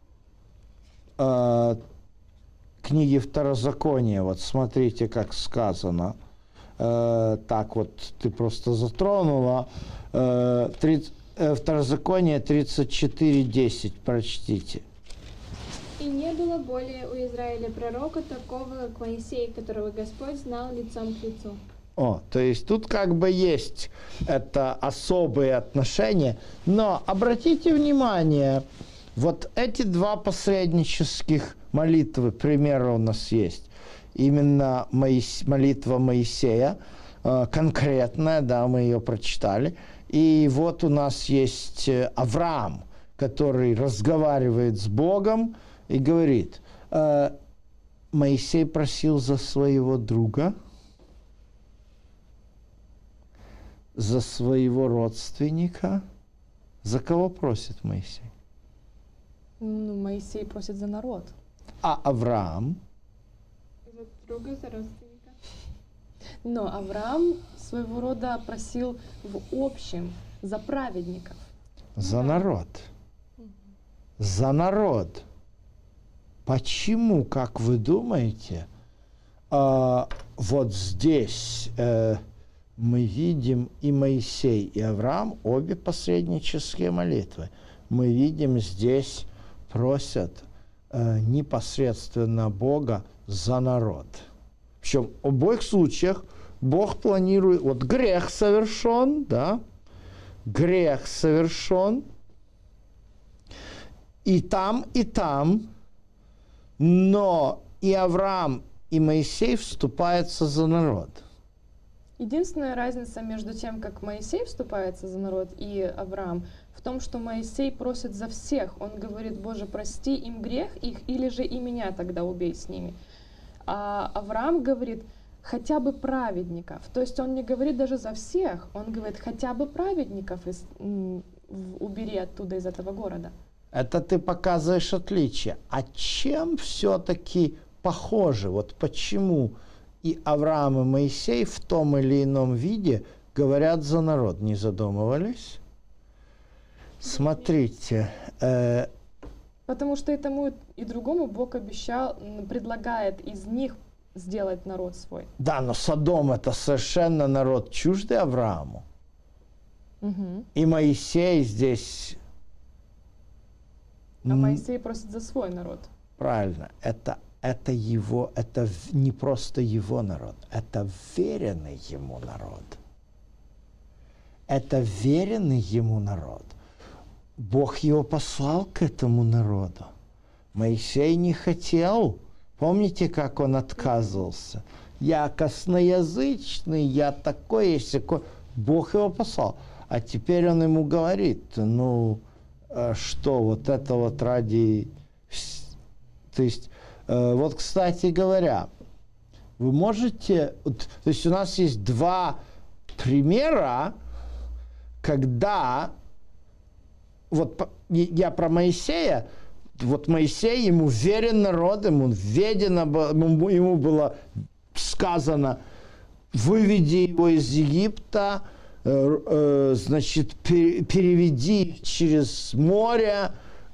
э, книги Второзакония. Вот смотрите, как сказано. Э, так вот, ты просто затронула. Э, тридцать Второзаконие тридцать четыре десять, прочтите. «И не было более у Израиля пророка такого, как Моисей, которого Господь знал лицом к лицу». О, то есть тут как бы есть это особые отношения, но обратите внимание, вот эти два посреднических молитвы, примера у нас есть. Именно Моис... молитва Моисея, э, конкретная, да, мы ее прочитали. И вот у нас есть Авраам, который разговаривает с Богом и говорит: э, Моисей просил за своего друга, за своего родственника. За кого просит Моисей? Ну, Моисей просит за народ. А Авраам? За друга, за родственника. Но Авраам своего рода просил в общем за праведников. За народ. За народ. Почему, как вы думаете, э, вот здесь э, мы видим и Моисей, и Авраам, обе посреднические молитвы. Мы видим здесь просят э, непосредственно Бога за народ. Причем в обоих случаях Бог планирует, вот грех совершен, да, грех совершен, и там, и там, но и Авраам, и Моисей вступаются за народ. Единственная разница между тем, как Моисей вступается за народ, и Авраам, в том, что Моисей просит за всех. Он говорит: Боже, прости им грех их, или же и меня тогда убей с ними. А Авраам говорит: хотя бы праведников. То есть он не говорит даже за всех, он говорит: хотя бы праведников из, м, убери оттуда, из этого города. Это ты показываешь отличие. А чем все-таки похожи? Вот почему и Авраам, и Моисей в том или ином виде говорят за народ? Не задумывались? Смотрите. Э, Потому что и тому, и другому Бог обещал, м, предлагает из них сделать народ свой. да, но Содом — это совершенно народ чуждый Аврааму. Мгм. И Моисей здесь... А Моисей просит за свой народ. Правильно. Это, это его, это в- не просто его народ, это веренный ему народ. Это веренный ему народ. Бог его послал к этому народу. Моисей не хотел. Помните, как он отказывался? Я косноязычный, я такой, я сякой. Бог его послал. А теперь он ему говорит: ну, э, что, вот это вот ради... вс- То есть, э, вот, кстати говоря, вы можете... вот, то есть у нас есть два примера, когда... Вот по- я про Моисея, вот Моисей, ему верен народ, ему ведено, ему было сказано, выведи его из Египта, значит, переведи через море,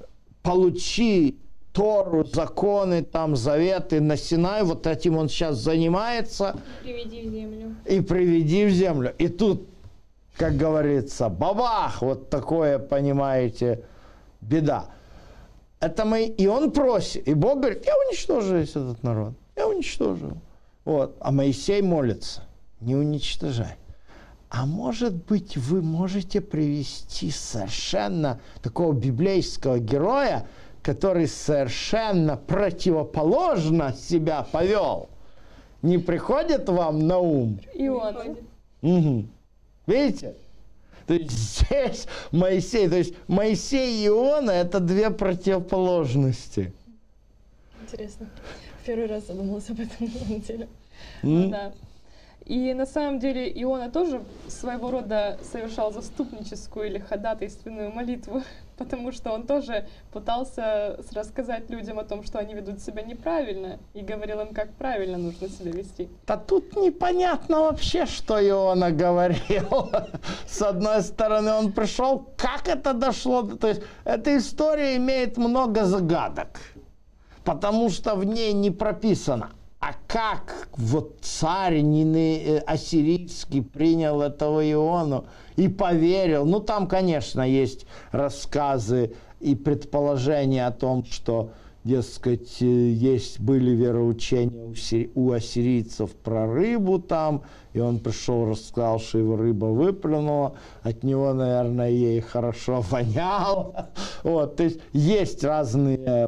получи Тору, законы, там, заветы на Синай, вот этим он сейчас занимается. И приведи в землю. И приведи в землю. И тут, как говорится, бабах, вот такое, понимаете, беда. Это мы, и он просит, и Бог говорит, я уничтожу весь этот народ, я уничтожу. Вот. А Моисей молится, не уничтожай. А может быть, вы можете привести совершенно такого библейского героя, который совершенно противоположно себя повел. Не приходит вам на ум? Иона. Угу. Видите? То есть здесь Моисей, то есть Моисей и Иона – это две противоположности. Интересно. Первый раз задумалась об этом на самом деле. Mm. Да. И на самом деле Иона тоже своего рода совершал заступническую или ходатайственную молитву, потому что он тоже пытался рассказать людям о том, что они ведут себя неправильно, и говорил им, как правильно нужно себя вести. Да тут непонятно вообще, что Иона говорил. С одной стороны, он пришел, как это дошло? То есть эта история имеет много загадок, потому что в ней не прописано. А как вот царь ассирийский принял этого Иону и поверил? Ну, там, конечно, есть рассказы и предположения о том, что, дескать, есть, были вероучения у ассирийцев про рыбу там, и он пришел, рассказал, что его рыба выплюнула, от него, наверное, ей хорошо воняло. Вот, то есть есть разные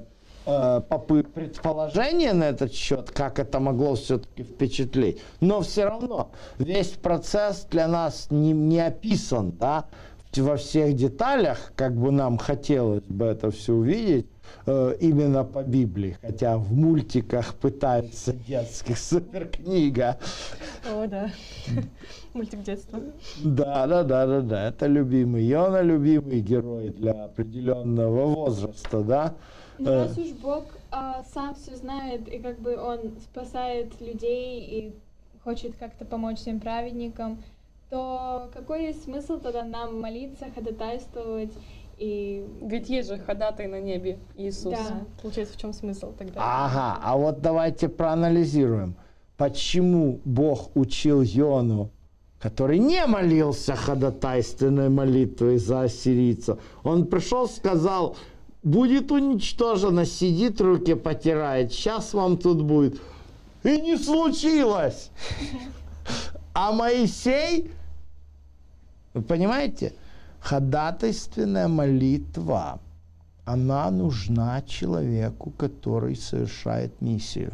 предположения на этот счет, как это могло все-таки впечатлить. Но все равно весь процесс для нас не, не описан, да, во всех деталях, как бы нам хотелось бы это все увидеть, э, именно по Библии. Хотя в мультиках пытаются детских, суперкнига. О, да. Мультик детства. Да, да, да, да, да. Это любимый. Иона любимый герой для определенного возраста, да. Ну, раз уж Бог а, сам все знает, и как бы Он спасает людей и хочет как-то помочь всем праведникам, то какой есть смысл тогда нам молиться, ходатайствовать и... Ведь есть же ходатай на небе, Иисус. Да. Получается, в чем смысл тогда? Ага, а вот давайте проанализируем. Почему Бог учил Иону, который не молился ходатайственной молитвой за ассирийцев? Он пришел, сказал... Будет уничтожено, сидит, руки потирает, сейчас вам тут будет. И не случилось. А Моисей, вы понимаете, ходатайственная молитва, она нужна человеку, который совершает миссию.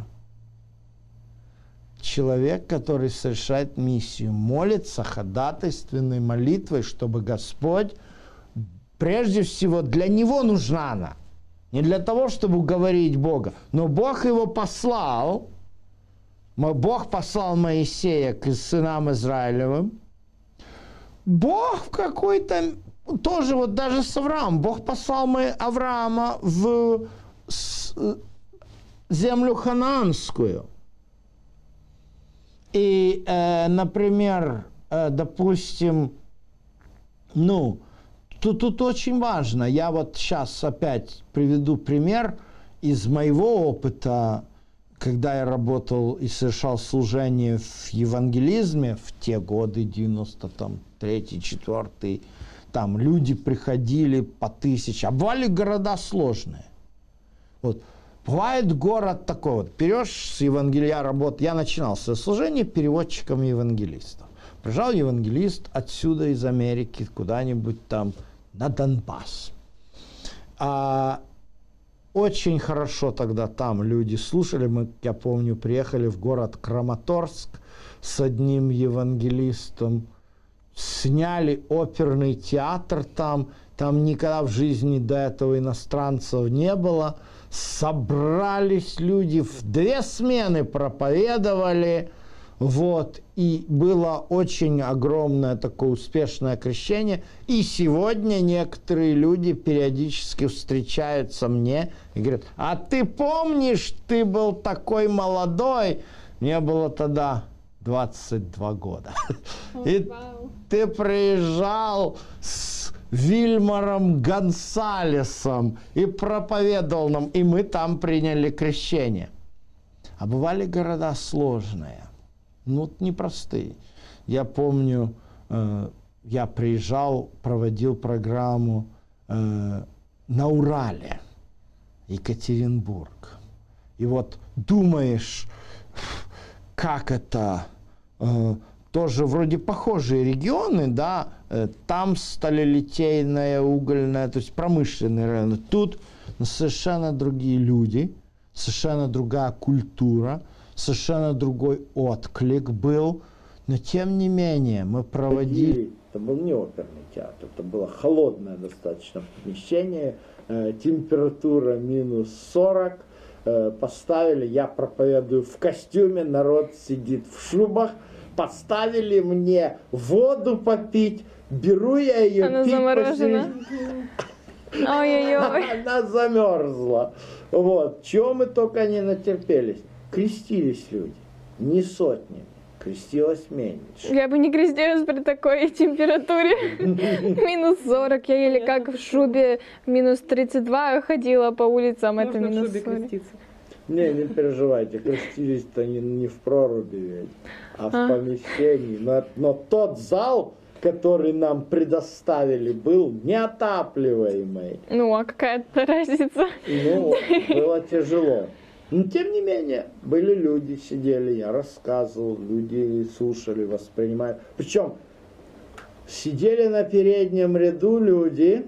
Человек, который совершает миссию, молится ходатайственной молитвой, чтобы Господь, прежде всего, для него нужна она. Не для того, чтобы уговорить Бога. Но Бог его послал. Бог послал Моисея к сынам Израилевым. Бог в какой-то... Тоже вот даже с Авраамом. Бог послал мы Авраама в землю ханаанскую. И, э, например, э, допустим, ну... Тут, тут очень важно, я вот сейчас опять приведу пример из моего опыта, когда я работал и совершал служение в евангелизме в те годы, девяносто третий, четвёртый, там люди приходили по тысяче, а бывали города сложные. Вот. Бывает город такой, вот, берешь с евангелия работу, я начинал свое служение переводчиком евангелистов. Приезжал евангелист отсюда, из Америки, куда-нибудь там, на Донбасс. А, очень хорошо тогда там люди слушали. Мы, я помню, приехали в город Краматорск с одним евангелистом, сняли оперный театр там, там никогда в жизни до этого иностранцев не было. Собрались люди, в две смены проповедовали. Вот, и было очень огромное такое успешное крещение. И сегодня некоторые люди периодически встречаются мне и говорят: а ты помнишь, ты был такой молодой? Мне было тогда двадцать два года. О, И вау. ты приезжал с Вильмаром Гонсалесом и проповедовал нам, и мы там приняли крещение. А бывали города сложные, ну, непростые. Я помню, э, я приезжал, проводил программу э, на Урале, Екатеринбург. И вот думаешь, как это, э, тоже вроде похожие регионы, да, э, там сталелитейная, угольная, то есть промышленные районы. Тут совершенно другие люди, совершенно другая культура, совершенно другой отклик был. Но тем не менее мы проводили... Это был не оперный театр, это было холодное достаточно помещение, э, температура минус сорок. Э, поставили, я проповедую в костюме, народ сидит в шубах. Поставили мне воду попить, беру я ее Она пить. заморожена. Ой-ой-ой. Она замерзла. Вот. Чего мы только не натерпелись. Крестились люди. Не сотнями. Крестилось меньше. Я бы не крестилась при такой температуре. Минус сорок. Я еле как в шубе минус тридцать два ходила по улицам. Это Можно в минус шубе сорок. креститься. Не, не переживайте. Крестились-то не, не в проруби ведь, а в А. помещении. Но, но тот зал, который нам предоставили, был неотапливаемый. Ну, а какая-то разница? Ну, было тяжело. Но, тем не менее, были люди, сидели, я рассказывал, люди слушали, воспринимали. Причем, сидели на переднем ряду люди,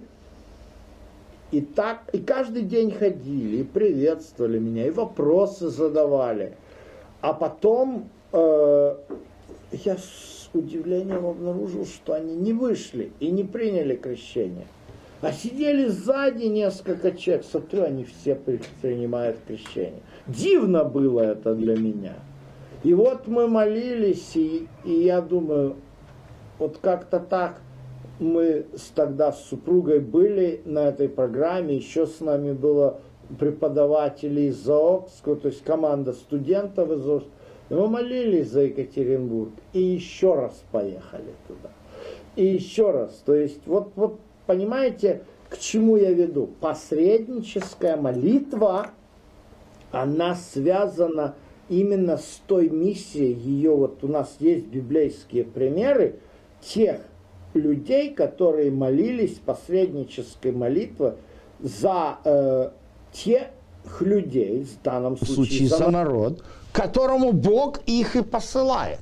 и так, и каждый день ходили, и приветствовали меня, и вопросы задавали. А потом э, я с удивлением обнаружил, что они не вышли и не приняли крещение. А сидели сзади несколько человек. Смотрю, они все при- принимают крещение. Дивно было это для меня. И вот мы молились, и, и я думаю, вот как-то так мы с, тогда с супругой были на этой программе. Еще с нами было преподаватели из Заокского, то есть команда студентов из Заокского. И мы молились за Екатеринбург. И еще раз поехали туда. И еще раз. То есть вот, вот понимаете, к чему я веду? Посредническая молитва, она связана именно с той миссией. Ее вот у нас есть библейские примеры тех людей, которые молились посреднической молитвой за э, тех людей, в данном В случае, случае за народ, которому Бог их и посылает.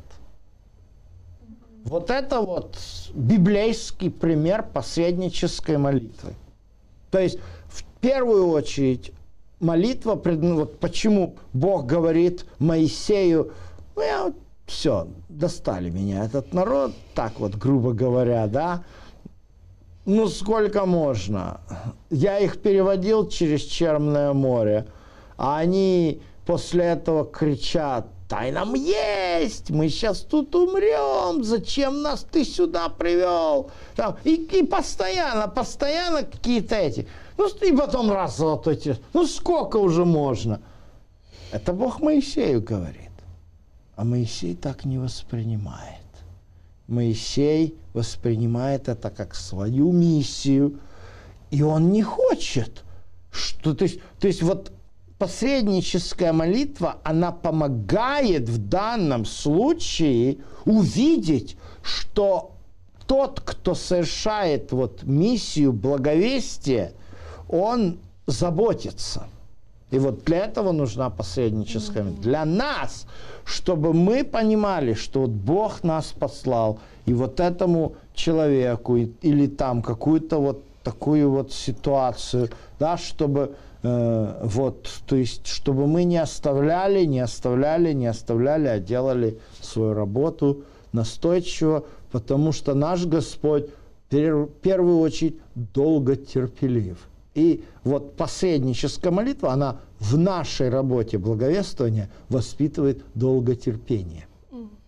Вот это вот библейский пример посреднической молитвы. То есть, в первую очередь, молитва, вот почему Бог говорит Моисею: ну, я вот, все, достали меня этот народ, так вот, грубо говоря, да, ну, сколько можно. Я их переводил через Черное море, а они после этого кричат: дай нам есть, мы сейчас тут умрем, зачем нас ты сюда привел? Там, и, и постоянно, постоянно какие-то эти. Ну, и потом раз золотой телец. Ну, сколько уже можно? Это Бог Моисею говорит. А Моисей так не воспринимает. Моисей воспринимает это как свою миссию, и он не хочет, что, то есть, то есть вот посредническая молитва, она помогает в данном случае увидеть, что тот, кто совершает вот миссию благовестия, он заботится. И вот для этого нужна посредническая молитва. Для нас, чтобы мы понимали, что вот Бог нас послал, и вот этому человеку, или там какую-то вот такую вот ситуацию, да, чтобы э, вот, то есть, чтобы мы не оставляли, не оставляли, не оставляли, а делали свою работу настойчиво, потому что наш Господь в первую очередь долготерпелив. И вот посредническая молитва, она в нашей работе благовествования воспитывает долготерпение. М.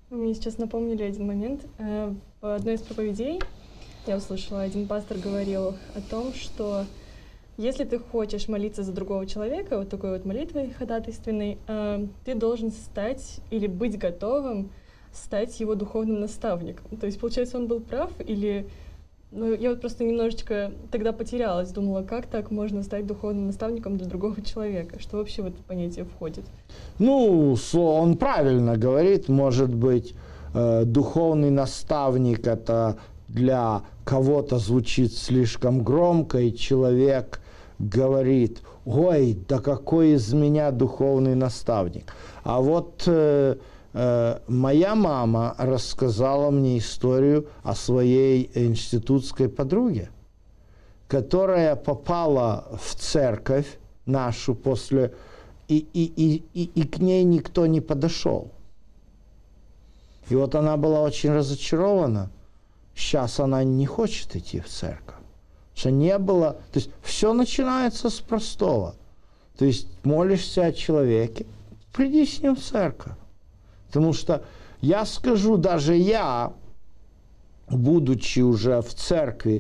Вы мне сейчас напомнили один момент. Э, В одной из проповедей я услышала, один пастор говорил о том, что если ты хочешь молиться за другого человека, вот такой вот молитвой ходатайственной, э, ты должен стать или быть готовым стать его духовным наставником. То есть, получается, он был прав или... Ну, я вот просто немножечко тогда потерялась, думала, как так можно стать духовным наставником для другого человека? Что вообще в это понятие входит? Ну, он правильно говорит, может быть, э, духовный наставник это для кого-то звучит слишком громко, и человек говорит, ой, да какой из меня духовный наставник. А вот э, э, моя мама рассказала мне историю о своей институтской подруге, которая попала в церковь нашу после... И, и, и, и, и к ней никто не подошел. И вот она была очень разочарована. Сейчас она не хочет идти в церковь. Что не было... То есть все начинается с простого. То есть молишься о человеке, приди с ним в церковь. Потому что я скажу, даже я, будучи уже в церкви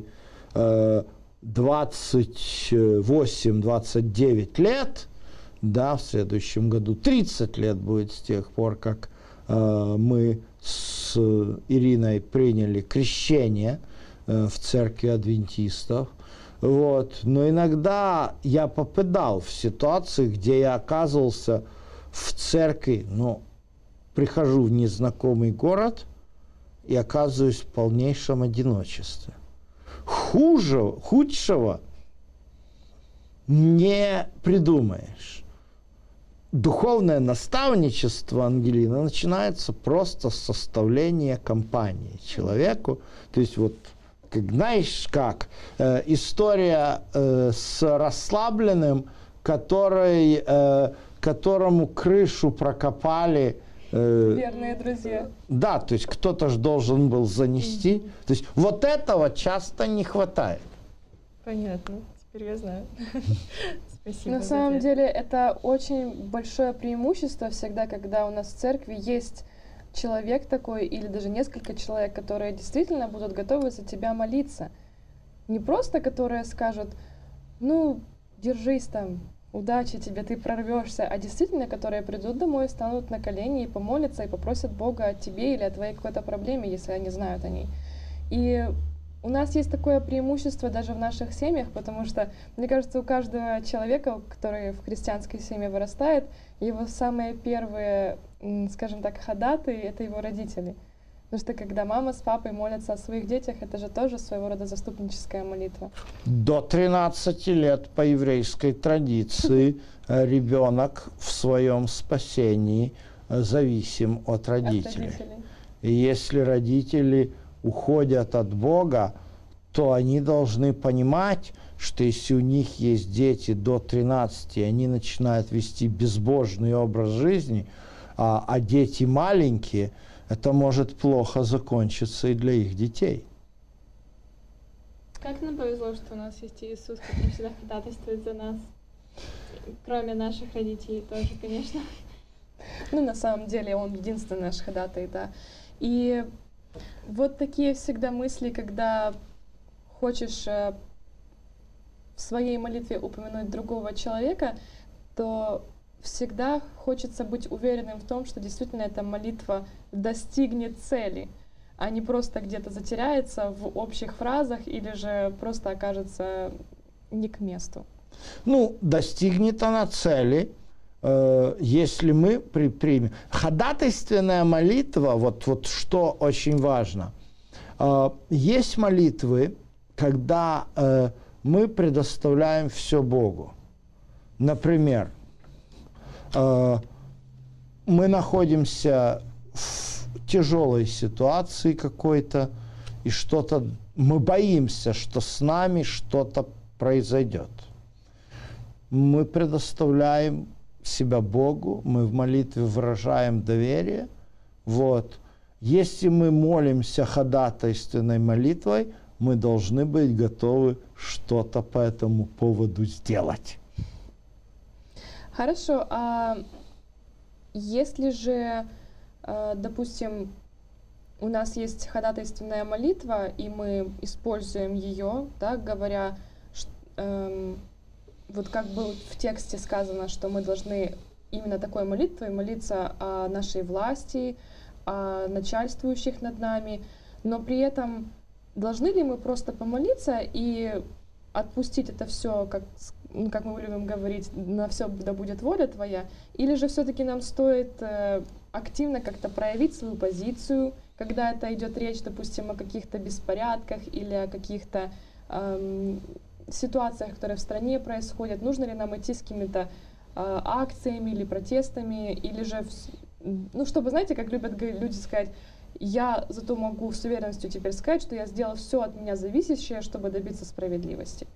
двадцать восемь - двадцать девять лет, да, в следующем году тридцать лет будет с тех пор, как э, мы с Ириной приняли крещение э, в церкви адвентистов. Вот. Но иногда я попадал в ситуации, где я оказывался в церкви, ну, прихожу в незнакомый город и оказываюсь в полнейшем одиночестве. Хуже, худшего не придумаешь. Духовное наставничество, Ангелина, начинается просто с составления компании человеку. То есть вот, как, знаешь как, э, история э, с расслабленным, который, э, которому крышу прокопали. Э, Верные друзья. Да, то есть кто-то же должен был занести. Mm-hmm. То есть вот этого часто не хватает. Понятно, теперь я знаю. Спасибо. На самом деле это очень большое преимущество всегда, когда у нас в церкви есть человек такой или даже несколько человек, которые действительно будут готовы за тебя молиться. Не просто которые скажут, ну, держись там, удачи тебе, ты прорвешься, а действительно, которые придут домой, станут на колени и помолятся, и попросят Бога о тебе или о твоей какой-то проблеме, если они знают о ней. И у нас есть такое преимущество даже в наших семьях, потому что, мне кажется, у каждого человека, который в христианской семье вырастает, его самые первые, скажем так, ходатые — это его родители. Потому что когда мама с папой молятся о своих детях, это же тоже своего рода заступническая молитва. До тринадцати лет по еврейской традиции ребенок в своем спасении зависим от родителей. От родителей. И если родители уходят от Бога, то они должны понимать, что если у них есть дети до тринадцати, они начинают вести безбожный образ жизни, а, а дети маленькие, это может плохо закончиться и для их детей. Как нам повезло, что у нас есть Иисус, который всегда ходатайствует за нас, кроме наших родителей тоже, конечно. Ну, на самом деле, Он единственный наш ходатай, да. И вот такие всегда мысли, когда хочешь э, в своей молитве упомянуть другого человека, то всегда хочется быть уверенным в том, что действительно эта молитва достигнет цели, а не просто где-то затеряется в общих фразах или же просто окажется не к месту. Ну, достигнет она цели, э, если мы при, примем. Ходатайственная молитва, вот, вот что очень важно. Э, есть молитвы, когда э, мы предоставляем все Богу. Например, э, мы находимся в тяжелой ситуации какой-то, и что-то, мы боимся, что с нами что-то произойдет. Мы предоставляем себя Богу, мы в молитве выражаем доверие. Вот. Если мы молимся ходатайственной молитвой, мы должны быть готовы что-то по этому поводу сделать. Хорошо, а если же э, допустим, у нас есть ходатайственная молитва, и мы используем ее, да, говоря, ш- эм, вот как было в тексте сказано, что мы должны именно такой молитвой молиться о нашей власти, о начальствующих над нами, но при этом должны ли мы просто помолиться и отпустить это все, как, ну, как мы любим говорить, на все да будет воля твоя, или же все-таки нам стоит э, активно как-то проявить свою позицию, когда это идет речь, допустим, о каких-то беспорядках или о каких-то эм, ситуациях, которые в стране происходят, нужно ли нам идти с какими-то э, акциями или протестами, или же, в, ну, чтобы, знаете, как любят люди сказать, я зато могу с уверенностью теперь сказать, что я сделал все от меня зависящее, чтобы добиться справедливости.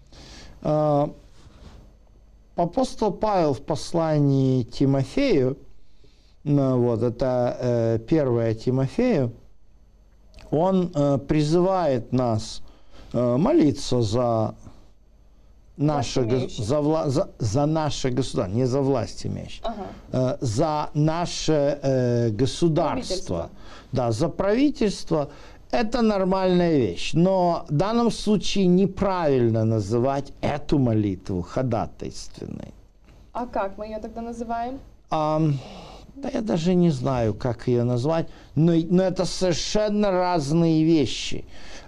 Апостол Павел в послании Тимофею, вот это первое Тимофею, он призывает нас молиться за наше, за, вла, за, за наше государство, не за власть имеющие, ага. за наше э, государство, да, за правительство. Это нормальная вещь, но в данном случае неправильно называть эту молитву ходатайственной. А как мы ее тогда называем? А, да я даже не знаю, как ее назвать, но, но это совершенно разные вещи.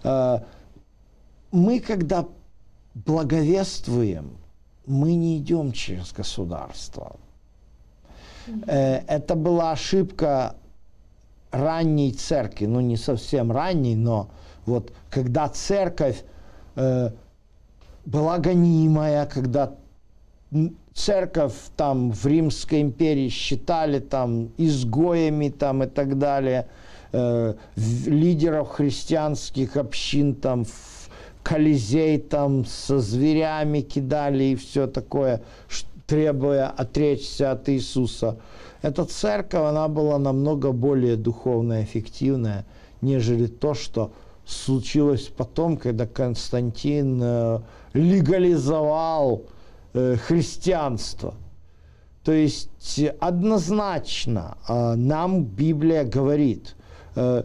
Мы, когда благовествуем, мы не идем через государство. Mm-hmm. Это была ошибка ранней церкви, ну не совсем ранней, но вот когда церковь э, была гонимая, когда церковь там в Римской империи считали там изгоями там и так далее, э, лидеров христианских общин там в Колизей там со зверями кидали и все такое, требуя отречься от Иисуса. Эта церковь, она была намного более духовно эффективная, нежели то, что случилось потом, когда Константин э, легализовал э, христианство. То есть однозначно э, нам Библия говорит, э,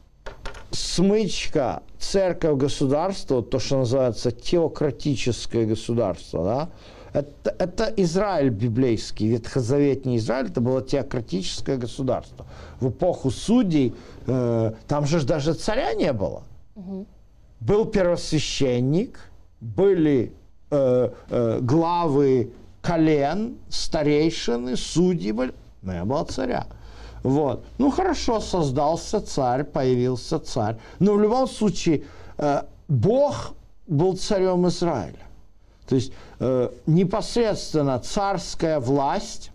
смычка церковь-государство, то, что называется теократическое государство, да, это, это Израиль библейский, ветхозаветний Израиль, это было теократическое государство. В эпоху судей э, там же даже царя не было. Угу. Был первосвященник, были э, э, главы колен, старейшины, судьи были, но не было царя. Вот. Ну хорошо, создался царь, появился царь. Но в любом случае э, Бог был царем Израиля. То есть э, непосредственно царская власть,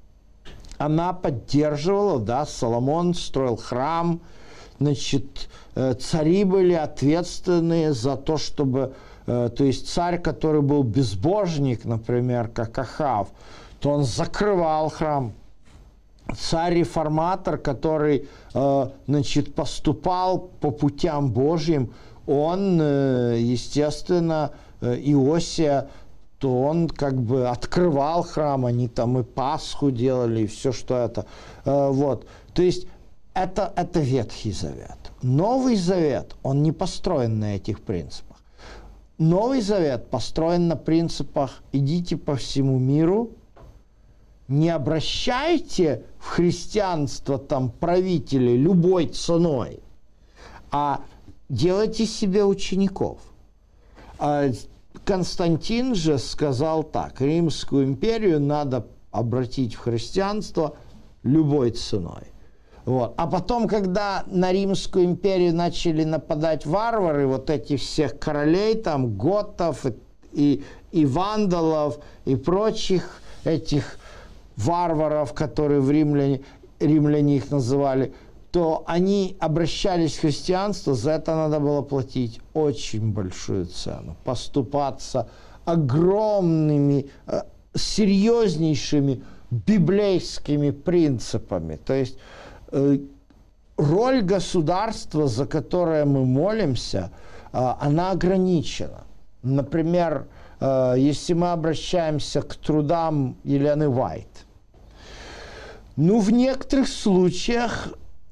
она поддерживала, да, Соломон строил храм, значит, э, цари были ответственны за то, чтобы, э, то есть царь, который был безбожник, например, как Ахав, то он закрывал храм. Царь-реформатор, который, э, значит, поступал по путям Божьим, он, э, естественно, э, Иосия, то он как бы открывал храм, они там и Пасху делали, и все, что это. Э, вот. То есть это, это Ветхий Завет. Новый Завет, он не построен на этих принципах. Новый Завет построен на принципах «идите по всему миру», не обращайте в христианство там правителей любой ценой, а делайте себе учеников. А Константин же сказал так: Римскую империю надо обратить в христианство любой ценой. Вот. А потом, когда на Римскую империю начали нападать варвары, вот эти всех королей, там, готов и, и, и вандалов, и прочих этих варваров, которые в римляне, римляне их называли, то они обращались в христианство, за это надо было платить очень большую цену, поступаться огромными, серьезнейшими библейскими принципами. То есть э, роль государства, за которое мы молимся, э, она ограничена. Например, э, если мы обращаемся к трудам Елены Уайт, Ну, в некоторых случаях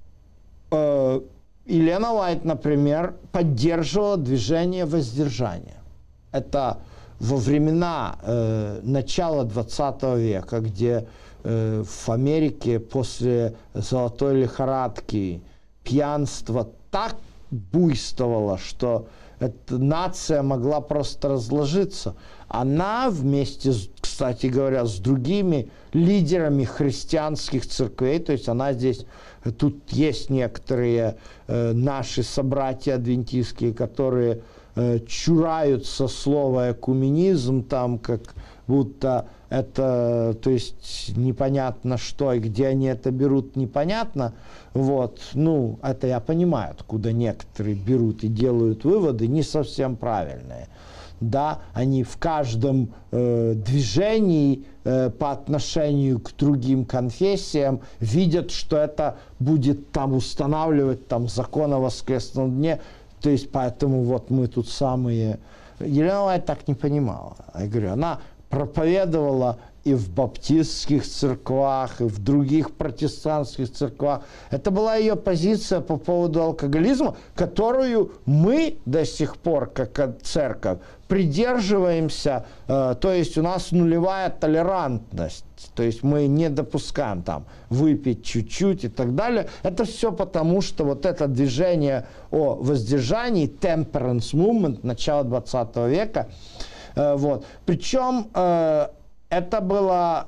э, Елена Уайт, например, поддерживала движение воздержания. Это во времена э, начала двадцатого века, где э, в Америке после золотой лихорадки пьянство так буйствовало, что эта нация могла просто разложиться. Она вместе, с, кстати говоря, с другими лидерами христианских церквей, то есть она здесь, тут есть некоторые э, наши собратья-адвентистские, которые э, чураются слова экуменизм, там как будто это, то есть непонятно что и где они это берут, непонятно. Вот, ну, это я понимаю, откуда некоторые берут и делают выводы не совсем правильные. Да, они в каждом э, движении э, по отношению к другим конфессиям видят, что это будет там устанавливать там закон о воскресном дне. То есть поэтому вот мы тут самые... Елена Уайт так не понимала. Я говорю, она проповедовала и в баптистских церквах, и в других протестантских церквах. Это была ее позиция по поводу алкоголизма, которую мы до сих пор, как церковь, придерживаемся. Э, то есть у нас нулевая толерантность. То есть мы не допускаем там выпить чуть-чуть и так далее. Это все потому, что вот это движение о воздержании, temperance movement, начала двадцатого века, э, вот. Причем э, это было,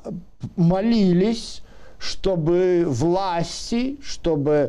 молились, чтобы власти, чтобы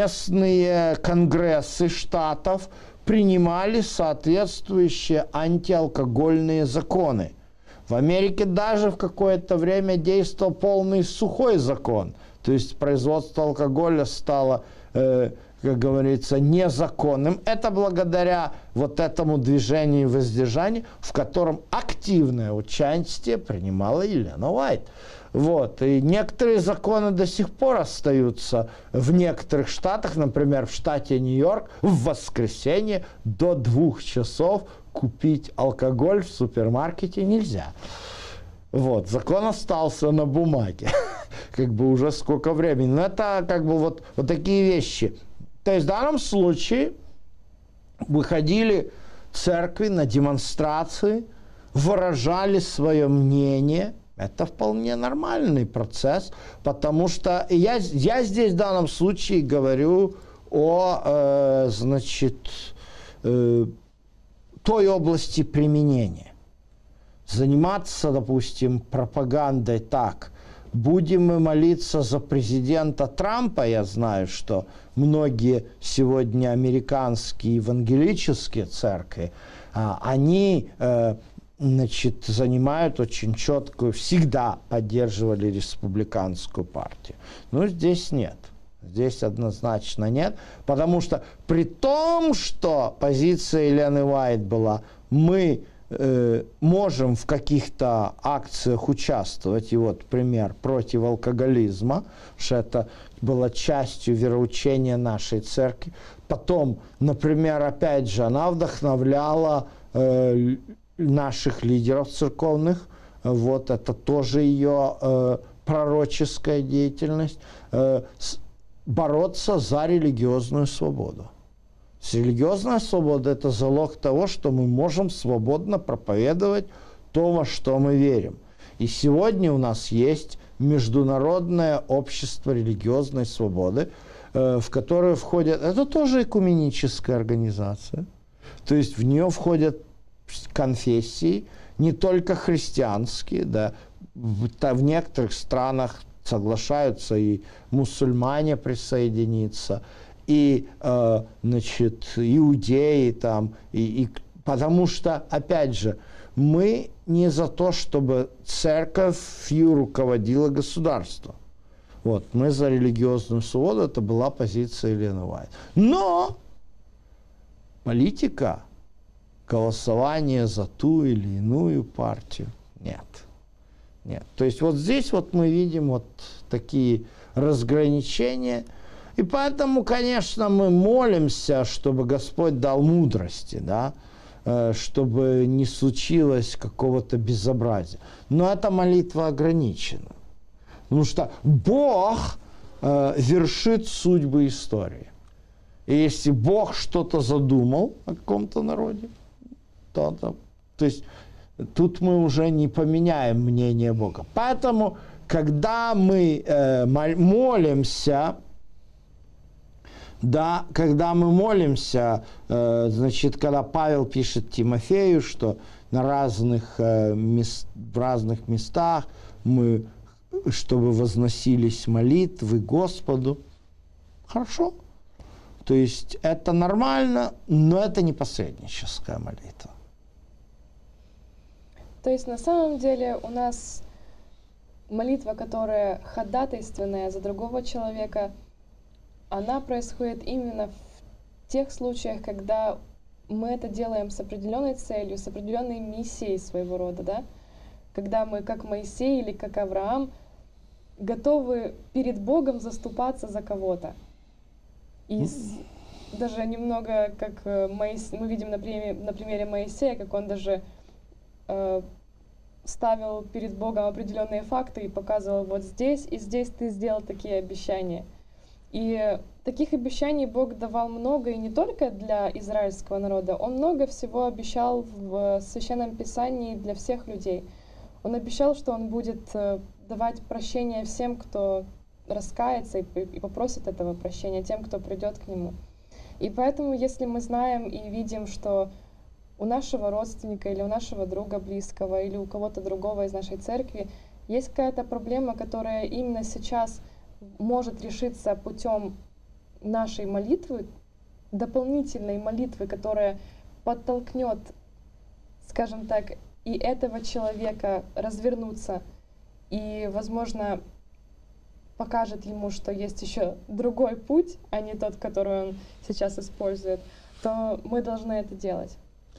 местные конгрессы штатов принимали соответствующие антиалкогольные законы. В Америке даже в какое-то время действовал полный сухой закон. То есть производство алкоголя стало, э, как говорится, незаконным. Это благодаря вот этому движению воздержания, в котором активное участие принимала Елена Уайт. Вот. И некоторые законы до сих пор остаются в некоторых штатах, например, в штате Нью-Йорк, в воскресенье до двух часов купить алкоголь в супермаркете нельзя. Вот. Закон остался на бумаге. Как бы уже сколько времени. Но это как бы вот, вот такие вещи. То есть в данном случае выходили церкви на демонстрации, выражали свое мнение. Это вполне нормальный процесс, потому что я, я здесь в данном случае говорю о, э, значит, э, той области применения. Заниматься, допустим, пропагандой так. Будем мы молиться за президента Трампа, я знаю, что многие сегодня американские евангелические церкви, а, они... Э, значит, занимают очень четкую, всегда поддерживали республиканскую партию. Но здесь нет. Здесь однозначно нет, потому что при том, что позиция Елены Уайт была, мы э, можем в каких-то акциях участвовать, и вот пример против алкоголизма, что это было частью вероучения нашей церкви. Потом, например, опять же, она вдохновляла э, наших лидеров церковных, вот это тоже ее э, пророческая деятельность, э, с, бороться за религиозную свободу. Религиозная свобода – это залог того, что мы можем свободно проповедовать то, во что мы верим. И сегодня у нас есть Международное общество религиозной свободы, э, в которое входят, это тоже экуменическая организация, то есть в нее входят конфессии, не только христианские, да, в, в некоторых странах соглашаются и мусульмане присоединиться, и, э, значит, иудеи там, и, и, потому что, опять же, мы не за то, чтобы церковью руководило государство. Вот, мы за религиозную свободу, это была позиция Елены Уайт. Но политика, голосование за ту или иную партию. Нет. Нет. То есть вот здесь вот мы видим вот такие разграничения. И поэтому, конечно, мы молимся, чтобы Господь дал мудрости, да, чтобы не случилось какого-то безобразия. Но эта молитва ограничена. Потому что Бог э, вершит судьбы истории. И если Бог что-то задумал о каком-то народе, то, то, то есть тут мы уже не поменяем мнение Бога. Поэтому, когда мы э, молимся, да, когда мы молимся, э, значит, когда Павел пишет Тимофею, что на разных, э, мест, в разных местах мы, чтобы возносились молитвы Господу, хорошо. То есть это нормально, но это не посредническая молитва. То есть на самом деле у нас молитва, которая ходатайственная за другого человека, она происходит именно в тех случаях, когда мы это делаем с определенной целью, с определенной миссией своего рода, да? Когда мы, как Моисей или как Авраам, готовы перед Богом заступаться за кого-то. И с, даже немного, как Моис, мы видим на примере, на примере Моисея, как он даже э, ставил перед Богом определенные факты и показывал: вот здесь и здесь ты сделал такие обещания. И таких обещаний Бог давал много, и не только для израильского народа. Он много всего обещал в Священном Писании для всех людей. Он обещал, что Он будет давать прощение всем, кто раскается и попросит этого прощения, тем, кто придет к Нему. И поэтому, если мы знаем и видим, что у нашего родственника или у нашего друга близкого или у кого-то другого из нашей церкви есть какая-то проблема, которая именно сейчас может решиться путем нашей молитвы, дополнительной молитвы, которая подтолкнет, скажем так, и этого человека развернуться и, возможно, покажет ему, что есть еще другой путь, а не тот, который он сейчас использует, то мы должны это делать.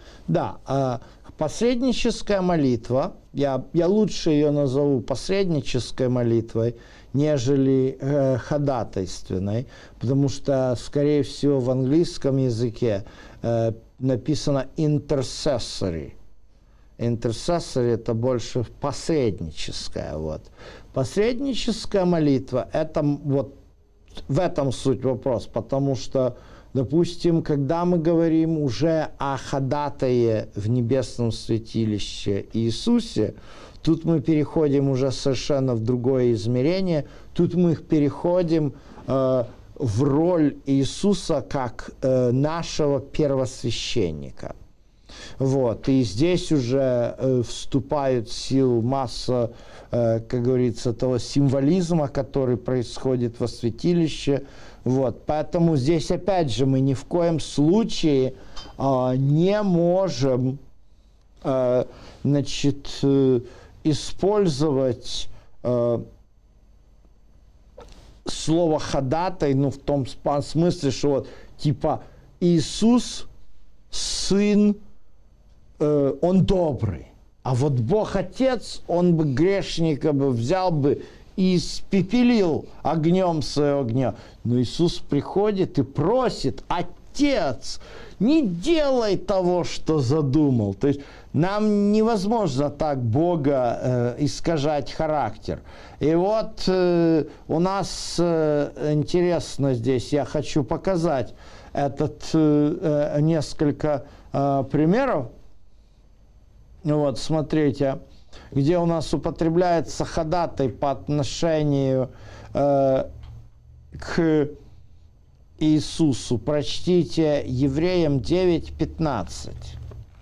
Да, посредническая молитва, я, я лучше ее назову посреднической молитвой, нежели э, ходатайственной, потому что, скорее всего, в английском языке э, написано intercessory. Intercessory – это больше посредническая. Вот. Посредническая молитва – это вот в этом суть вопрос, потому что, допустим, когда мы говорим уже о ходатае в небесном святилище Иисусе, тут мы переходим уже совершенно в другое измерение, тут мы переходим э, в роль Иисуса как э, нашего первосвященника. Вот. И здесь уже э, вступает в силу масса, э, как говорится, того символизма, который происходит во святилище. Вот. Поэтому здесь, опять же, мы ни в коем случае э, не можем э, значит, э, использовать э, слово «ходатай», ну, в том смысле, что вот, типа, Иисус, Сын, э, Он добрый, а вот Бог Отец, Он бы грешника бы взял бы и испепелил огнем своего гнева. Но Иисус приходит и просит: Отец, не делай того, что задумал. То есть нам невозможно так Бога э, искажать характер. И вот э, у нас э, интересно здесь, я хочу показать этот э, несколько э, примеров. Вот, смотрите, где у нас употребляется ходатай по отношению э, к Иисусу. Прочтите Евреям девять пятнадцать.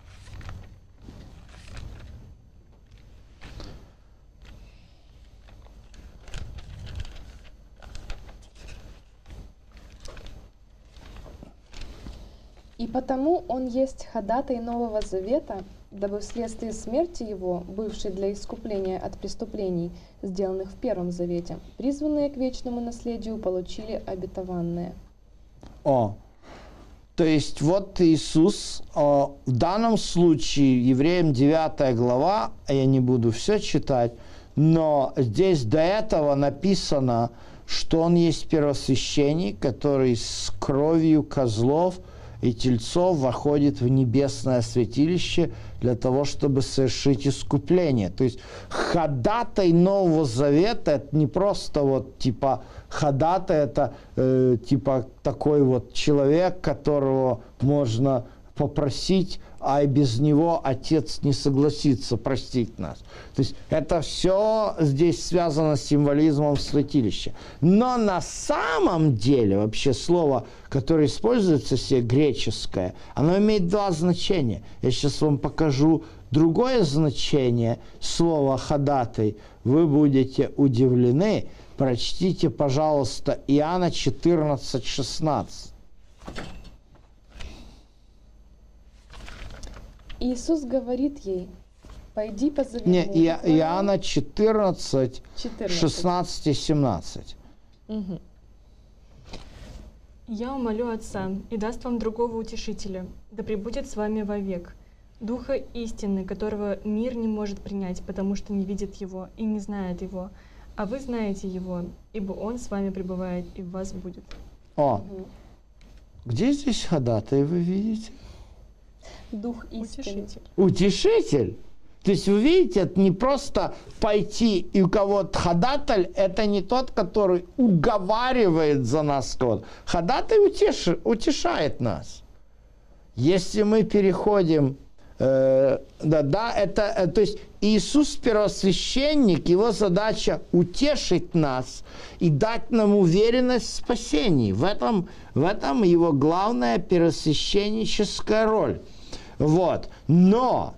«И потому Он есть ходатай Нового Завета, дабы вследствие смерти Его, бывшей для искупления от преступлений, сделанных в Первом Завете, призванные к вечному наследию получили обетованное». О, то есть вот Иисус, о, в данном случае Евреям девятая глава, я не буду все читать, но здесь до этого написано, что Он есть первосвященник, который с кровью козлов и тельцов входит в небесное святилище для того, чтобы совершить искупление. То есть ходатай Нового Завета — это не просто вот типа ходатай, это э, типа такой вот человек, которого можно попросить, а и без него Отец не согласится простить нас. То есть это все здесь связано с символизмом святилища. Но на самом деле вообще слово, которое используется здесь, греческое, оно имеет два значения. Я сейчас вам покажу другое значение слова ходатай. Вы будете удивлены. Прочтите, пожалуйста, Иоанна четырнадцать шестнадцать. Иисус говорит ей: пойди позови Не, мужа И, твоего». Иоанна четырнадцать, четырнадцать. шестнадцать и семнадцать. Мгм. «Я умолю Отца, и даст вам другого утешителя, да пребудет с вами вовек, Духа истины, которого мир не может принять, потому что не видит Его и не знает Его, а вы знаете Его, ибо Он с вами пребывает и в вас будет». О, Мгм. где здесь ходатай вы видите? Дух истины. Утешитель. Утешитель. То есть вы видите, это не просто пойти, и у кого-то ходатай, это не тот, который уговаривает за нас кого-то. Ходатай утеши, утешает нас. Если мы переходим, э, да, да, это, э, то есть Иисус первосвященник, его задача утешить нас и дать нам уверенность в спасении. В этом, в этом его главная первосвященническая роль. Вот. Но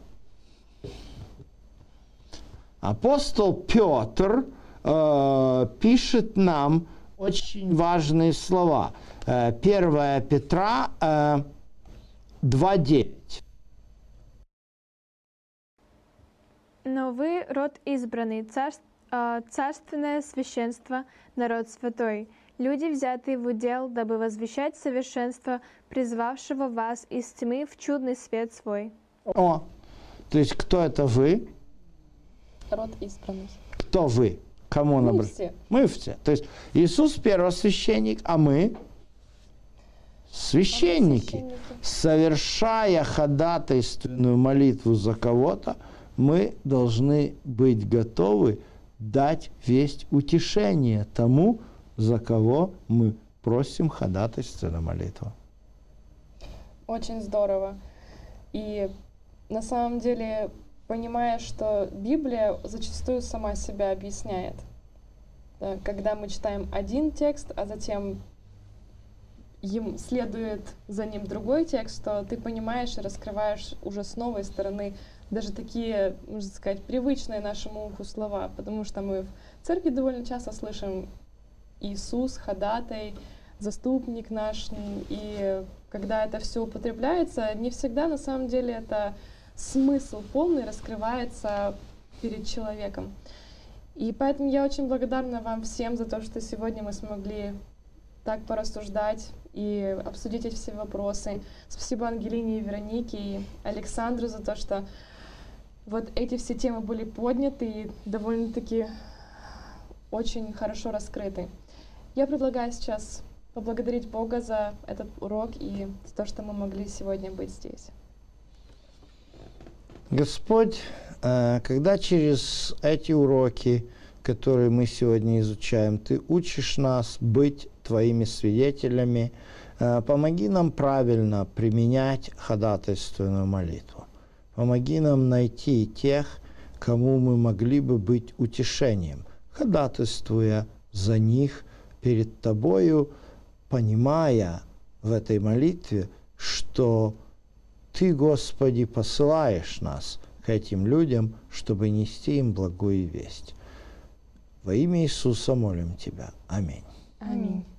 апостол Петр э, пишет нам очень важные слова. Э, первое Петра э, два девять. Но вы род избранный, царств- а, царственное священство, народ святой, люди, взятые в удел, дабы возвещать совершенство призвавшего вас из тьмы в чудный свет свой. О, то есть кто это вы? Род избранный. Кто вы? Кому он Мы обращается? все. Мы все. То есть Иисус первосвященник, а мы священники. священники. Совершая ходатайственную молитву за кого-то, мы должны быть готовы дать весть утешения тому, за кого мы просим ходатайственную молитву. Очень здорово. И на самом деле, понимая, что Библия зачастую сама себя объясняет. Да, когда мы читаем один текст, а затем им следует за ним другой текст, то ты понимаешь и раскрываешь уже с новой стороны даже такие, можно сказать, привычные нашему уху слова, потому что мы в церкви довольно часто слышим Иисус, ходатай, заступник наш, и когда это все употребляется, не всегда на самом деле это смысл полный раскрывается перед человеком. И поэтому я очень благодарна вам всем за то, что сегодня мы смогли так порассуждать и обсудить эти все вопросы. Спасибо Ангелине и Веронике и Александру за то, что вот эти все темы были подняты и довольно-таки очень хорошо раскрыты. Я предлагаю сейчас поблагодарить Бога за этот урок и за то, что мы могли сегодня быть здесь. Господь, э, когда через эти уроки, которые мы сегодня изучаем, Ты учишь нас быть Твоими свидетелями, э, помоги нам правильно применять ходатайственную молитву. Помоги нам найти тех, кому мы могли бы быть утешением, ходатайствуя за них перед Тобою, понимая в этой молитве, что Ты, Господи, посылаешь нас к этим людям, чтобы нести им благую весть. Во имя Иисуса молим Тебя. Аминь. Аминь.